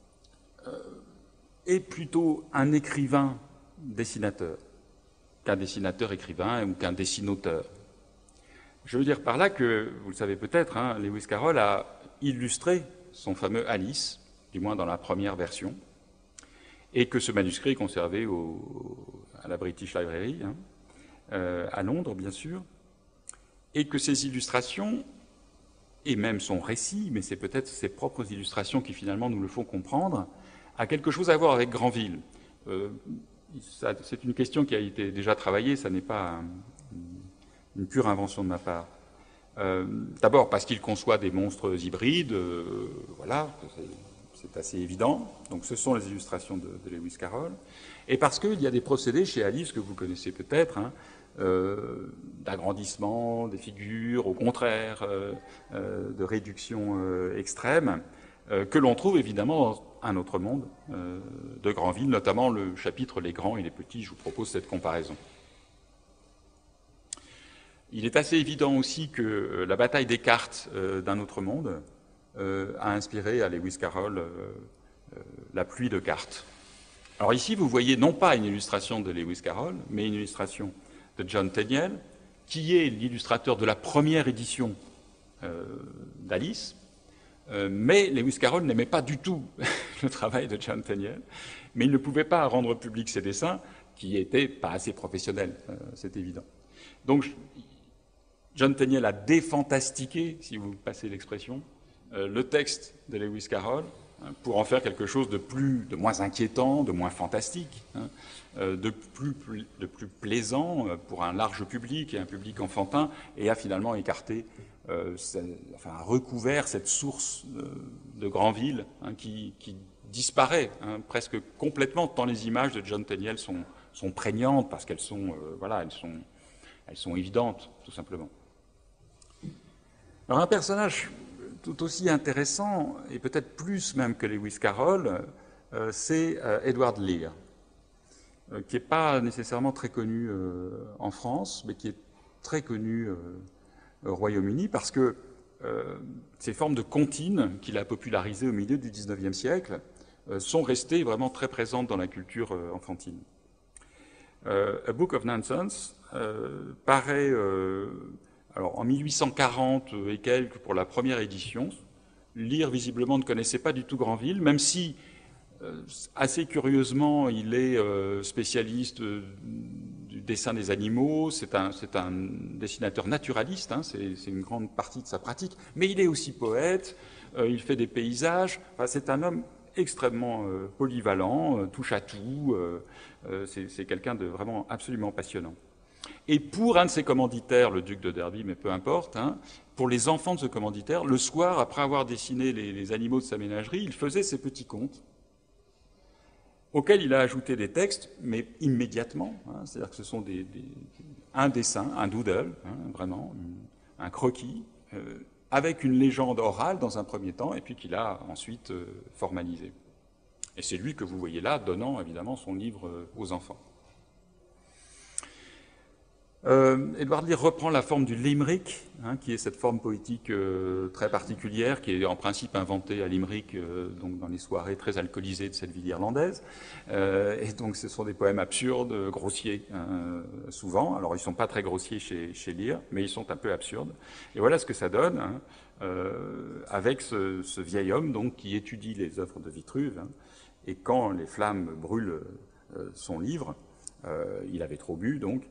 est plutôt un écrivain-dessinateur qu'un dessinateur-écrivain ou qu'un dessinoteur. Je veux dire par là que, vous le savez peut-être, Lewis Carroll a illustré son fameux Alice, du moins dans la première version, et que ce manuscrit est conservé à la British Library, à Londres, bien sûr, et que ces illustrations, et même son récit, mais c'est peut-être ses propres illustrations qui finalement nous le font comprendre, a quelque chose à voir avec Granville. C'est une question qui a été déjà travaillée, ça n'est pas une pure invention de ma part. D'abord parce qu'il conçoit des monstres hybrides, voilà, c'est assez évident. Donc ce sont les illustrations de Lewis Carroll. Et parce qu'il y a des procédés chez Alice que vous connaissez peut-être, d'agrandissement des figures, au contraire, de réduction extrême, que l'on trouve évidemment dans un autre monde de Granville, notamment le chapitre Les grands et les petits. Je vous propose cette comparaison. Il est assez évident aussi que la bataille des cartes d'un autre monde a inspiré à Lewis Carroll la pluie de cartes. Alors ici, vous voyez non pas une illustration de Lewis Carroll, mais une illustration de John Tenniel, qui est l'illustrateur de la première édition d'Alice, mais Lewis Carroll n'aimait pas du tout le travail de John Tenniel, mais il ne pouvait pas rendre public ses dessins, qui n'étaient pas assez professionnels, c'est évident. Donc John Tenniel a défantastiqué, si vous passez l'expression, le texte de Lewis Carroll, pour en faire quelque chose de moins inquiétant, de moins fantastique, de plus plaisant pour un large public et un public enfantin, et a finalement écarté, a recouvert cette source de Granville qui disparaît presque complètement, tant les images de John Tenniel sont prégnantes, parce qu'elles sont, elles sont évidentes, tout simplement. Alors un personnage tout aussi intéressant, et peut-être plus même que Lewis Carroll, c'est Edward Lear, qui n'est pas nécessairement très connu en France, mais qui est très connu au Royaume-Uni, parce que ces formes de comptines qu'il a popularisées au milieu du XIXe siècle sont restées vraiment très présentes dans la culture enfantine. A Book of Nonsense paraît... alors, en 1840 et quelques, pour la première édition, Lear, visiblement, ne connaissait pas du tout Granville, même si, assez curieusement, il est spécialiste du dessin des animaux, c'est un dessinateur naturaliste, c'est une grande partie de sa pratique, mais il est aussi poète, il fait des paysages, enfin, c'est un homme extrêmement polyvalent, touche à tout, c'est quelqu'un de vraiment absolument passionnant. Et pour un de ses commanditaires, le duc de Derby, mais peu importe, pour les enfants de ce commanditaire, le soir, après avoir dessiné les animaux de sa ménagerie, il faisait ses petits contes, auxquels il a ajouté des textes, mais immédiatement. C'est-à-dire que ce sont un dessin, un doodle, vraiment, un croquis, avec une légende orale dans un premier temps, et puis qu'il a ensuite formalisé. Et c'est lui que vous voyez là, donnant évidemment son livre aux enfants. Edward Lear reprend la forme du limerick, qui est cette forme poétique très particulière, qui est en principe inventée à Limerick, donc dans les soirées très alcoolisées de cette ville irlandaise. Et donc ce sont des poèmes absurdes, grossiers, souvent. Alors ils ne sont pas très grossiers chez Lear, mais ils sont un peu absurdes. Et voilà ce que ça donne, avec ce vieil homme donc, qui étudie les œuvres de Vitruve, et quand les flammes brûlent son livre, il avait trop bu, donc,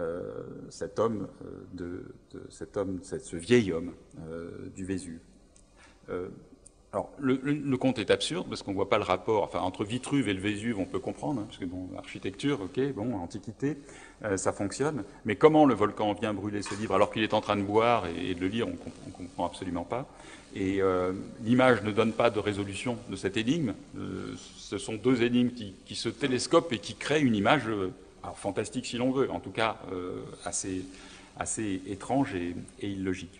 ce vieil homme du Vésuve. Alors, le conte est absurde parce qu'on ne voit pas le rapport. Enfin, entre Vitruve et le Vésuve, on peut comprendre, parce que bon, architecture, ok, bon, antiquité, ça fonctionne. Mais comment le volcan vient brûler ce livre alors qu'il est en train de boire et de le lire, on ne comprend absolument pas. Et l'image ne donne pas de résolution de cette énigme. Ce sont deux énigmes qui se télescopent et qui créent une image. Alors, fantastique si l'on veut, en tout cas assez étrange et illogique.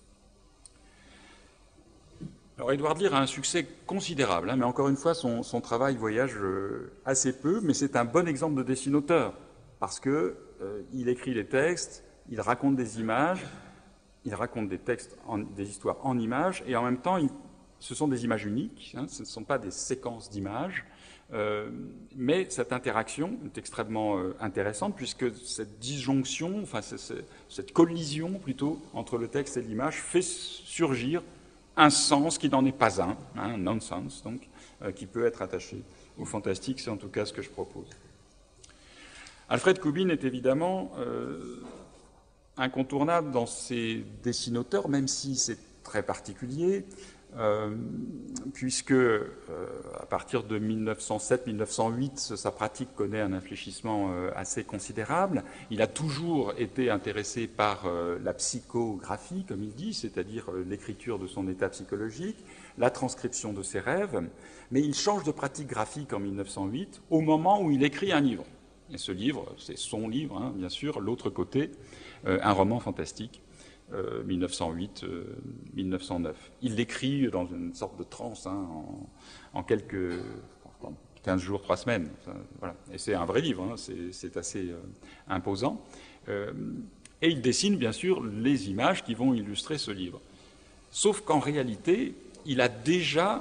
Alors Edward Lear a un succès considérable, mais encore une fois, son travail voyage assez peu, mais c'est un bon exemple de dessin-auteur, parce qu'il écrit des textes, il raconte des images, il raconte des textes, des histoires en images, et en même temps, ce sont des images uniques, ce ne sont pas des séquences d'images, mais cette interaction est extrêmement intéressante puisque cette disjonction, enfin cette collision plutôt entre le texte et l'image fait surgir un sens qui n'en est pas un nonsense donc, qui peut être attaché au fantastique, c'est en tout cas ce que je propose. Alfred Kubin est évidemment incontournable dans ses dessinateurs, même si c'est très particulier. Puisque à partir de 1907-1908, sa pratique connaît un infléchissement assez considérable. Il a toujours été intéressé par la psychographie, comme il dit, c'est-à-dire l'écriture de son état psychologique, la transcription de ses rêves, mais il change de pratique graphique en 1908 au moment où il écrit un livre. Et ce livre, c'est son livre, bien sûr, L'autre côté, un roman fantastique. 1908-1909. Il l'écrit dans une sorte de transe en quelques 15 jours, 3 semaines. Voilà. Et c'est un vrai livre, c'est assez imposant. Et il dessine bien sûr les images qui vont illustrer ce livre. Sauf qu'en réalité, il a déjà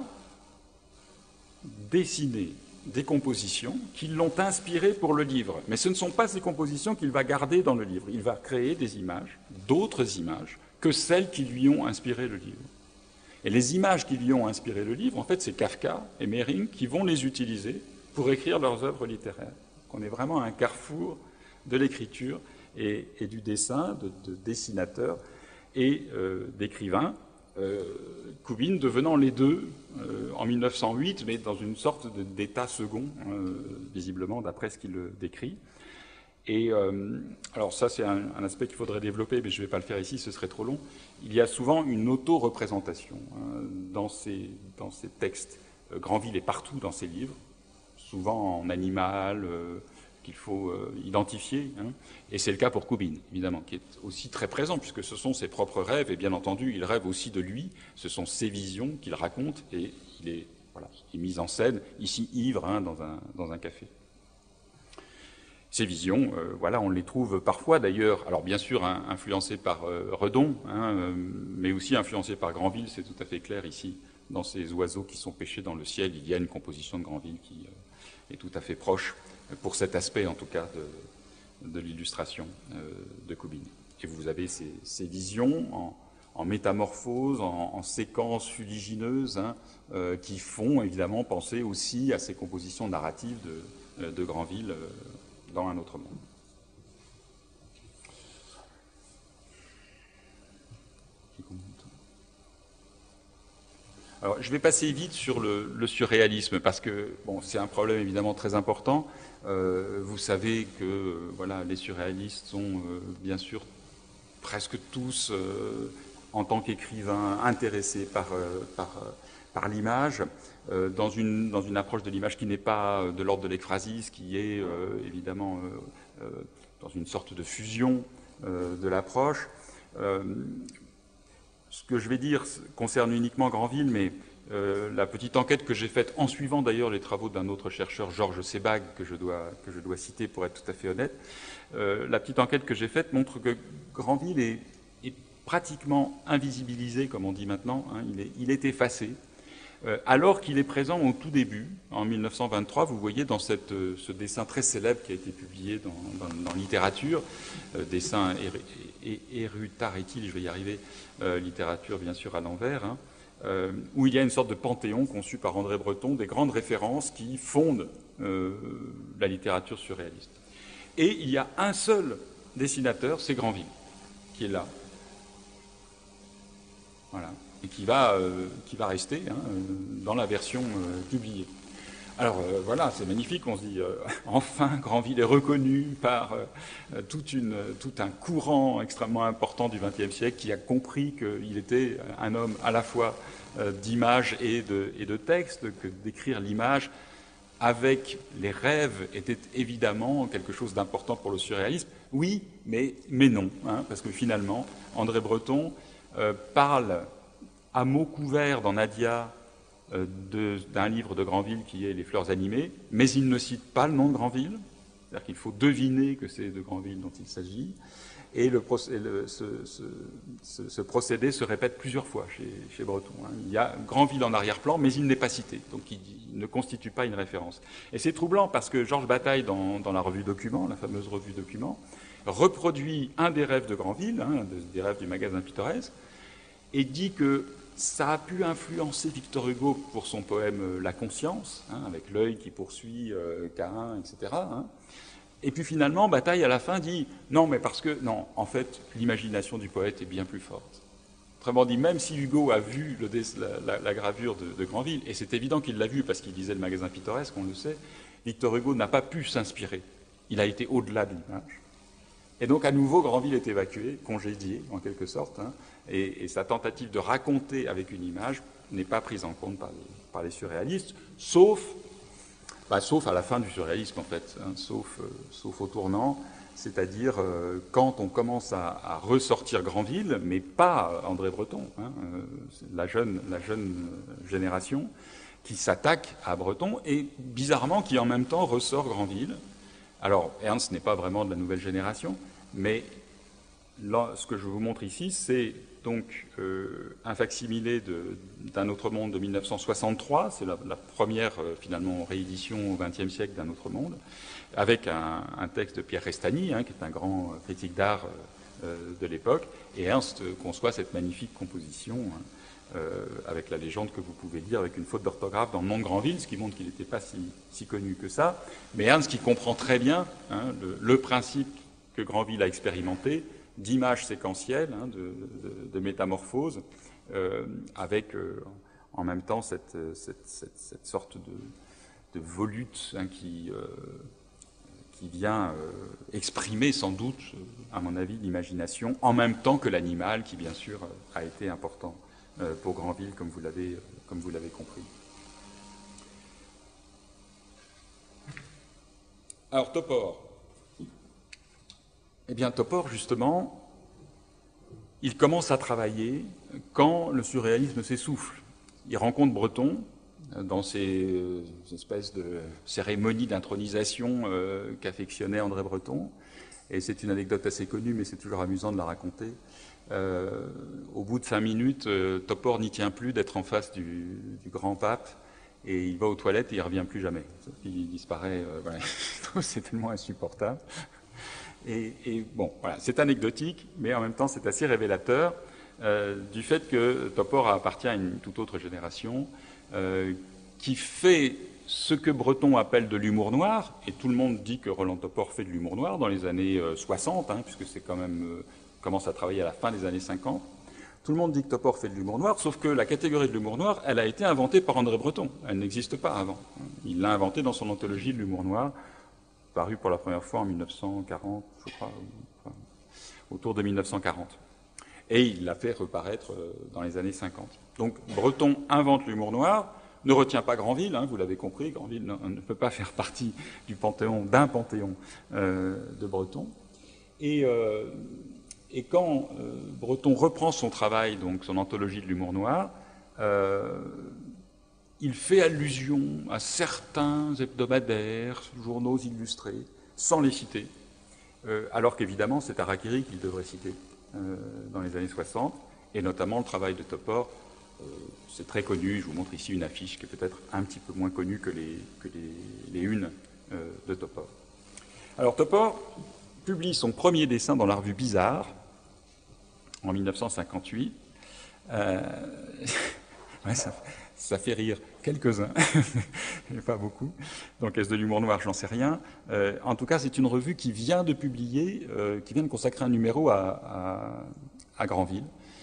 dessiné des compositions qui l'ont inspiré pour le livre. Mais ce ne sont pas ces compositions qu'il va garder dans le livre. Il va créer des images, d'autres images, que celles qui lui ont inspiré le livre. Et les images qui lui ont inspiré le livre, en fait, c'est Kafka et Mehring qui vont les utiliser pour écrire leurs œuvres littéraires. On est vraiment à un carrefour de l'écriture et du dessin, de dessinateurs et d'écrivains. Kubin devenant les deux en 1908, mais dans une sorte d'état second, visiblement, d'après ce qu'il décrit. Et alors ça, c'est un aspect qu'il faudrait développer, mais je ne vais pas le faire ici, ce serait trop long. Il y a souvent une auto-représentation dans ces textes. Granville est partout dans ses livres, souvent en animal, qu'il faut identifier. Et c'est le cas pour Kubin, évidemment, qui est aussi très présent, puisque ce sont ses propres rêves, et bien entendu, il rêve aussi de lui, ce sont ses visions qu'il raconte, et il est mis en scène, ici ivre, dans un café. Ces visions, on les trouve parfois d'ailleurs, alors bien sûr influencées par Redon, mais aussi influencées par Granville, c'est tout à fait clair ici, dans ces oiseaux qui sont pêchés dans le ciel, il y a une composition de Granville qui est tout à fait proche, pour cet aspect en tout cas de l'illustration de Kubin. Et vous avez ces visions en métamorphose, en séquences fuligineuses, qui font évidemment penser aussi à ces compositions narratives de Granville dans un autre monde. Alors, je vais passer vite sur le surréalisme, parce que c'est un problème évidemment très important. Vous savez que les surréalistes sont bien sûr presque tous, en tant qu'écrivains, intéressés par l'image, dans une approche de l'image qui n'est pas de l'ordre de l'ekphrasis, qui est évidemment dans une sorte de fusion de l'approche. Ce que je vais dire concerne uniquement Granville, mais la petite enquête que j'ai faite, en suivant d'ailleurs les travaux d'un autre chercheur, Georges Sebag, que je dois citer pour être tout à fait honnête, la petite enquête que j'ai faite montre que Granville est pratiquement invisibilisé, comme on dit maintenant, il est effacé, alors qu'il est présent au tout début, en 1923, vous voyez dans ce dessin très célèbre qui a été publié dans littérature, dessin Erutaretil, je vais y arriver, littérature bien sûr à l'envers, où il y a une sorte de panthéon conçu par André Breton, des grandes références qui fondent la littérature surréaliste. Et il y a un seul dessinateur, c'est Granville, qui est là. Voilà. Et qui va rester dans la version publiée. Alors c'est magnifique, on se dit enfin Granville est reconnu par tout un courant extrêmement important du XXe siècle qui a compris qu'il était un homme à la fois d'image et de texte, que d'écrire l'image avec les rêves était évidemment quelque chose d'important pour le surréalisme. Oui, mais non, parce que finalement André Breton parle à mots couverts dans Nadia d'un livre de Granville qui est Les Fleurs animées, mais il ne cite pas le nom de Granville, c'est-à-dire qu'il faut deviner que c'est de Granville dont il s'agit, et ce procédé se répète plusieurs fois chez Breton. Il y a Granville en arrière-plan, mais il n'est pas cité, donc il ne constitue pas une référence. Et c'est troublant parce que Georges Bataille, dans la revue Document, la fameuse revue Document, reproduit un des rêves de Granville, des rêves du magasin pittoresque, et dit que ça a pu influencer Victor Hugo pour son poème La Conscience, avec l'œil qui poursuit Caïn, etc. Et puis finalement, Bataille à la fin dit non, mais parce que non, en fait, l'imagination du poète est bien plus forte. Autrement dit, même si Hugo a vu la gravure de Granville, et c'est évident qu'il l'a vu parce qu'il lisait le magasin pittoresque, on le sait, Victor Hugo n'a pas pu s'inspirer. Il a été au-delà de l'image. Et donc, à nouveau, Granville est évacué, congédié, en quelque sorte, et sa tentative de raconter avec une image n'est pas prise en compte par les surréalistes, sauf à la fin du surréalisme, en fait, sauf au tournant, c'est-à-dire quand on commence à ressortir Granville, mais pas André Breton, la jeune génération, qui s'attaque à Breton, et bizarrement qui en même temps ressort Granville. Alors, Ernst n'est pas vraiment de la nouvelle génération, mais Là, ce que je vous montre ici, c'est donc un facsimilé d'Un autre monde de 1963. C'est la première, finalement, réédition au XXe siècle d'Un autre monde, avec un texte de Pierre Restany, qui est un grand critique d'art de l'époque. Et Ernst conçoit cette magnifique composition avec la légende que vous pouvez lire avec une faute d'orthographe dans le nom de Granville, ce qui montre qu'il n'était pas si connu que ça. Mais Ernst qui comprend très bien le principe que Granville a expérimenté d'images séquentielles, de métamorphose, avec en même temps cette sorte de volute qui vient exprimer sans doute, à mon avis, l'imagination, en même temps que l'animal, qui bien sûr a été important pour Granville, comme vous l'avez compris. Alors, Topor. Eh bien, Topor, justement, il commence à travailler quand le surréalisme s'essouffle. Il rencontre Breton dans ces espèces de cérémonies d'intronisation qu'affectionnait André Breton. Et c'est une anecdote assez connue, mais c'est toujours amusant de la raconter. Au bout de 5 minutes, Topor n'y tient plus d'être en face du grand pape, et il va aux toilettes et il ne revient plus jamais. Il disparaît. Voilà. C'est tellement insupportable. Et bon, voilà, c'est anecdotique, mais en même temps, c'est assez révélateur du fait que Topor appartient à une toute autre génération qui fait ce que Breton appelle de l'humour noir, et tout le monde dit que Roland Topor fait de l'humour noir dans les années 60, puisque c'est quand même commence à travailler à la fin des années 50. Tout le monde dit que Topor fait de l'humour noir, sauf que la catégorie de l'humour noir, elle a été inventée par André Breton. Elle n'existe pas avant. Il l'a inventée dans son anthologie de l'humour noir, paru pour la première fois en 1940, je crois, autour de 1940. Et il l'a fait reparaître dans les années 50. Donc Breton invente l'humour noir, ne retient pas Granville, vous l'avez compris, Granville ne peut pas faire partie d'un panthéon de Breton. Et quand Breton reprend son travail, donc son anthologie de l'humour noir, il fait allusion à certains hebdomadaires, journaux illustrés, sans les citer, alors qu'évidemment c'est Harakiri qu'il devrait citer dans les années 60, et notamment le travail de Topor. C'est très connu, je vous montre ici une affiche qui est peut-être un petit peu moins connue que les unes de Topor. Alors Topor publie son premier dessin dans la revue Bizarre en 1958. Ouais, ça fait rire quelques-uns, pas beaucoup. Donc est-ce de l'humour noir, j'en sais rien. En tout cas, c'est une revue qui vient de publier, qui vient de consacrer un numéro à Granville,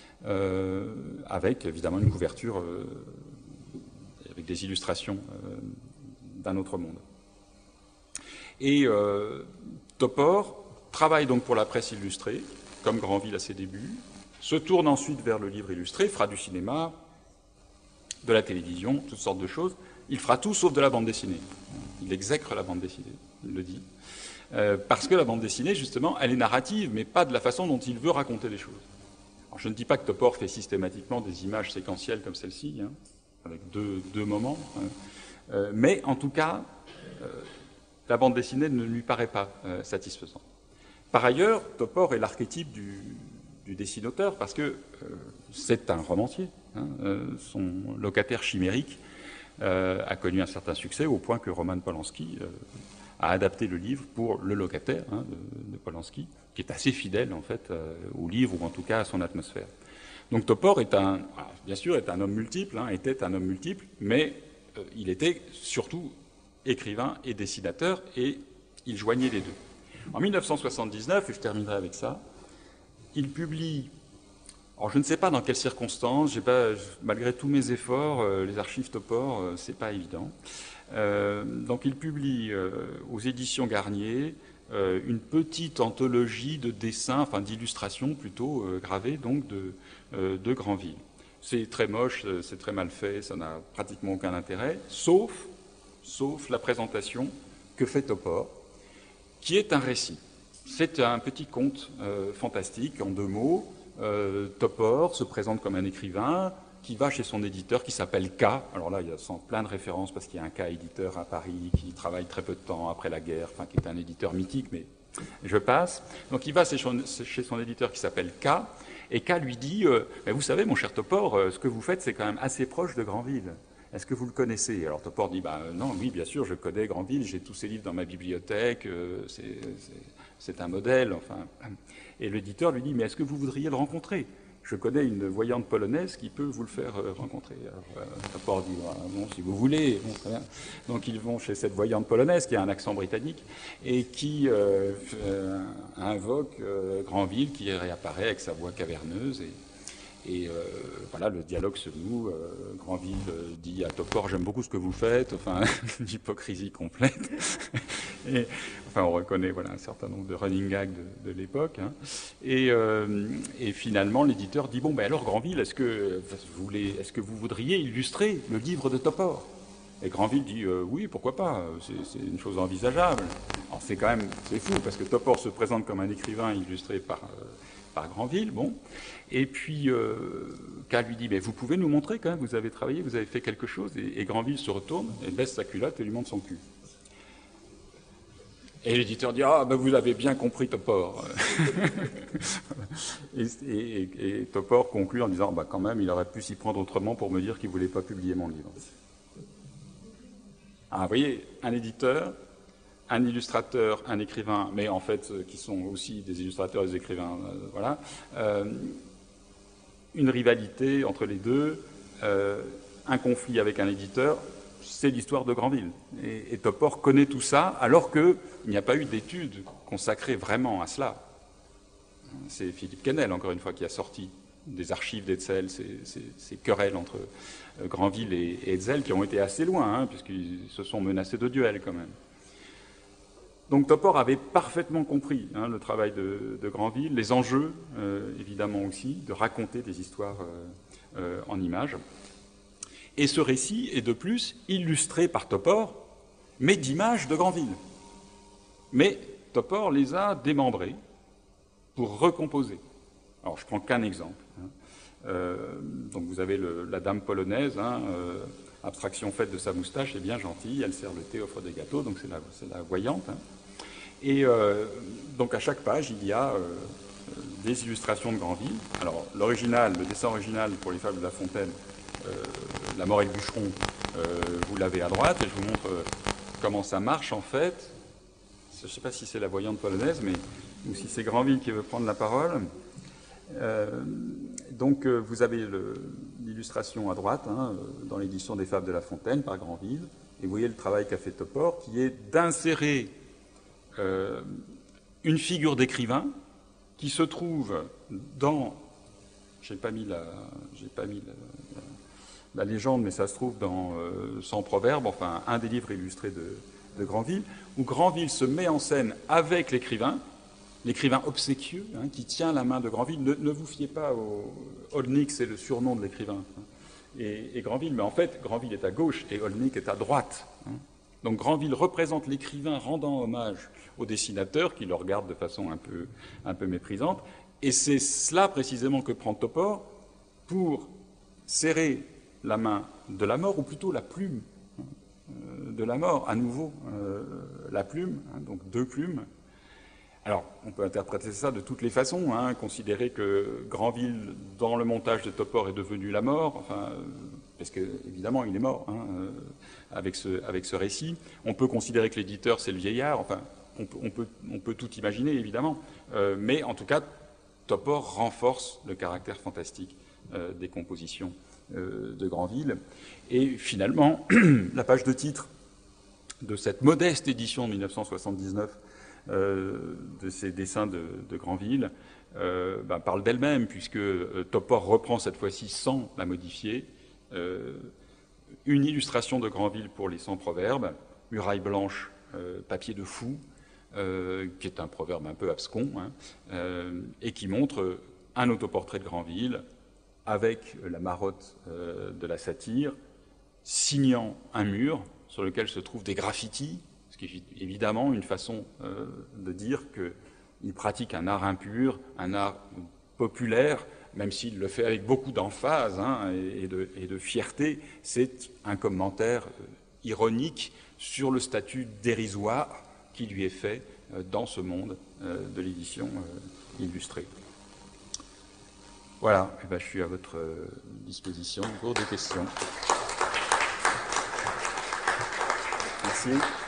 avec évidemment une couverture avec des illustrations d'Un autre monde. Et Topor travaille donc pour la presse illustrée, comme Granville à ses débuts, se tourne ensuite vers le livre illustré, fera du cinéma, de la télévision, toutes sortes de choses. Il fera tout sauf de la bande dessinée. Il exècre la bande dessinée, il le dit. Parce que la bande dessinée, justement, elle est narrative, mais pas de la façon dont il veut raconter les choses. Alors, je ne dis pas que Topor fait systématiquement des images séquentielles comme celle-ci, avec deux moments, mais en tout cas, la bande dessinée ne lui paraît pas satisfaisante. Par ailleurs, Topor est l'archétype du dessinateur, parce que c'est un romancier. Son locataire chimérique a connu un certain succès, au point que Roman Polanski a adapté le livre pour le locataire de Polanski, qui est assez fidèle en fait au livre, ou en tout cas à son atmosphère. Donc Topor bien sûr, est un homme multiple, était un homme multiple, mais il était surtout écrivain et dessinateur, et il joignait les deux. En 1979, et je terminerai avec ça, il publie, alors je ne sais pas dans quelles circonstances, malgré tous mes efforts, les archives Topor, c'est pas évident. Donc il publie aux éditions Garnier une petite anthologie de dessins, enfin d'illustrations plutôt gravées donc de Granville. C'est très moche, c'est très mal fait, ça n'a pratiquement aucun intérêt, sauf la présentation que fait Topor, qui est un récit. C'est un petit conte fantastique en 2 mots. Topor se présente comme un écrivain qui va chez son éditeur qui s'appelle K. Alors là, il y a plein de références parce qu'il y a un K éditeur à Paris qui travaille très peu de temps après la guerre, qui est un éditeur mythique, mais Je passe. Donc il va chez son éditeur qui s'appelle K, et K lui dit vous savez, mon cher Topor, ce que vous faites, c'est quand même assez proche de Granville. Est-ce que vous le connaissez? Alors Topor dit non, oui, bien sûr, je connais Granville, j'ai tous ses livres dans ma bibliothèque, c'est un modèle, enfin. Et l'éditeur lui dit mais est-ce que vous voudriez le rencontrer? Je connais une voyante polonaise qui peut vous le faire rencontrer. Alors, Topor dit bon, si vous voulez. Bon, très bien. Donc ils vont chez cette voyante polonaise qui a un accent britannique et qui invoque Granville qui réapparaît avec sa voix caverneuse. Et voilà, le dialogue se noue. Granville dit à Topor j'aime beaucoup ce que vous faites. Enfin, l'hypocrisie complète. Et, enfin, on reconnaît un certain nombre de running gags de l'époque. Hein. Et finalement, l'éditeur dit bon, alors Granville, est-ce que vous voudriez illustrer le livre de Topor? Et Granville dit oui, pourquoi pas, c'est une chose envisageable. Alors c'est fou parce que Topor se présente comme un écrivain illustré par Granville, bon. Et puis K lui dit mais vous pouvez nous montrer quand même, vous avez travaillé, vous avez fait quelque chose. Et Granville se retourne et baisse sa culotte et lui montre son cul. Et l'éditeur dit vous avez bien compris Topor. et Topor conclut en disant quand même il aurait pu s'y prendre autrement pour me dire qu'il ne voulait pas publier mon livre. Vous voyez, un éditeur, un illustrateur, un écrivain, mais en fait qui sont aussi des illustrateurs et des écrivains, voilà, une rivalité entre les deux, un conflit avec un éditeur, c'est l'histoire de Granville. Et Topor connaît tout ça, alors qu'il n'y a pas eu d'études consacrées vraiment à cela. C'est Philippe Quesnel, encore une fois, qui a sorti des archives d'Hetzel, ces querelles entre Granville et Hetzel, qui ont été assez loin, hein, puisqu'ils se sont menacés de duel quand même. Donc Topor avait parfaitement compris le travail de Granville, les enjeux, évidemment aussi, de raconter des histoires en images. Et ce récit est de plus illustré par Topor, mais d'images de Granville. Mais Topor les a démembrées pour recomposer. Alors je prends qu'un exemple. Donc vous avez la dame polonaise, abstraction faite de sa moustache, est bien gentille, elle sert le thé, offre des gâteaux, donc c'est la voyante. Hein. Et donc à chaque page, il y a des illustrations de Granville. Alors l'original, le dessin original pour les fables de La Fontaine, La mort et le bûcheron, vous l'avez à droite, et je vous montre comment ça marche en fait. Je ne sais pas si c'est la voyante polonaise, ou si c'est Granville qui veut prendre la parole. Donc vous avez l'illustration à droite, dans l'édition des Fables de La Fontaine par Granville, et vous voyez le travail qu'a fait Topor, qui est d'insérer une figure d'écrivain qui se trouve dans... J'ai pas mis la légende, mais ça se trouve dans 100 proverbes, enfin un des livres illustrés de Granville, où Granville se met en scène avec l'écrivain obséquieux, qui tient la main de Granville. Ne vous fiez pas au... Olnik, c'est le surnom de l'écrivain. Et Granville, mais en fait, Granville est à gauche et Olnik est à droite. Donc Granville représente l'écrivain rendant hommage au dessinateur, qui le regarde de façon un peu méprisante. Et c'est cela précisément que prend Topor pour serrer la main de la mort, ou plutôt la plume de la mort, à nouveau la plume, donc deux plumes. Alors, on peut interpréter ça de toutes les façons, considérer que Granville, dans le montage de Topor, est devenu la mort, parce qu'évidemment, il est mort avec ce récit. On peut considérer que l'éditeur, c'est le vieillard, on peut tout imaginer, évidemment. Mais en tout cas, Topor renforce le caractère fantastique des compositions de Granville. Et finalement, la page de titre de cette modeste édition de 1979 de ces dessins de Granville parle d'elle-même, puisque Topor reprend cette fois-ci sans la modifier une illustration de Granville pour les 100 proverbes, muraille blanche, papier de fou, qui est un proverbe un peu abscon, et qui montre un autoportrait de Granville avec la marotte de la satire, signant un mur sur lequel se trouvent des graffitis, ce qui est évidemment une façon de dire qu'il pratique un art impur, un art populaire, même s'il le fait avec beaucoup d'emphase et de fierté. C'est un commentaire ironique sur le statut dérisoire qui lui est fait dans ce monde de l'édition illustrée. Voilà, et ben, je suis à votre disposition pour des questions. Merci.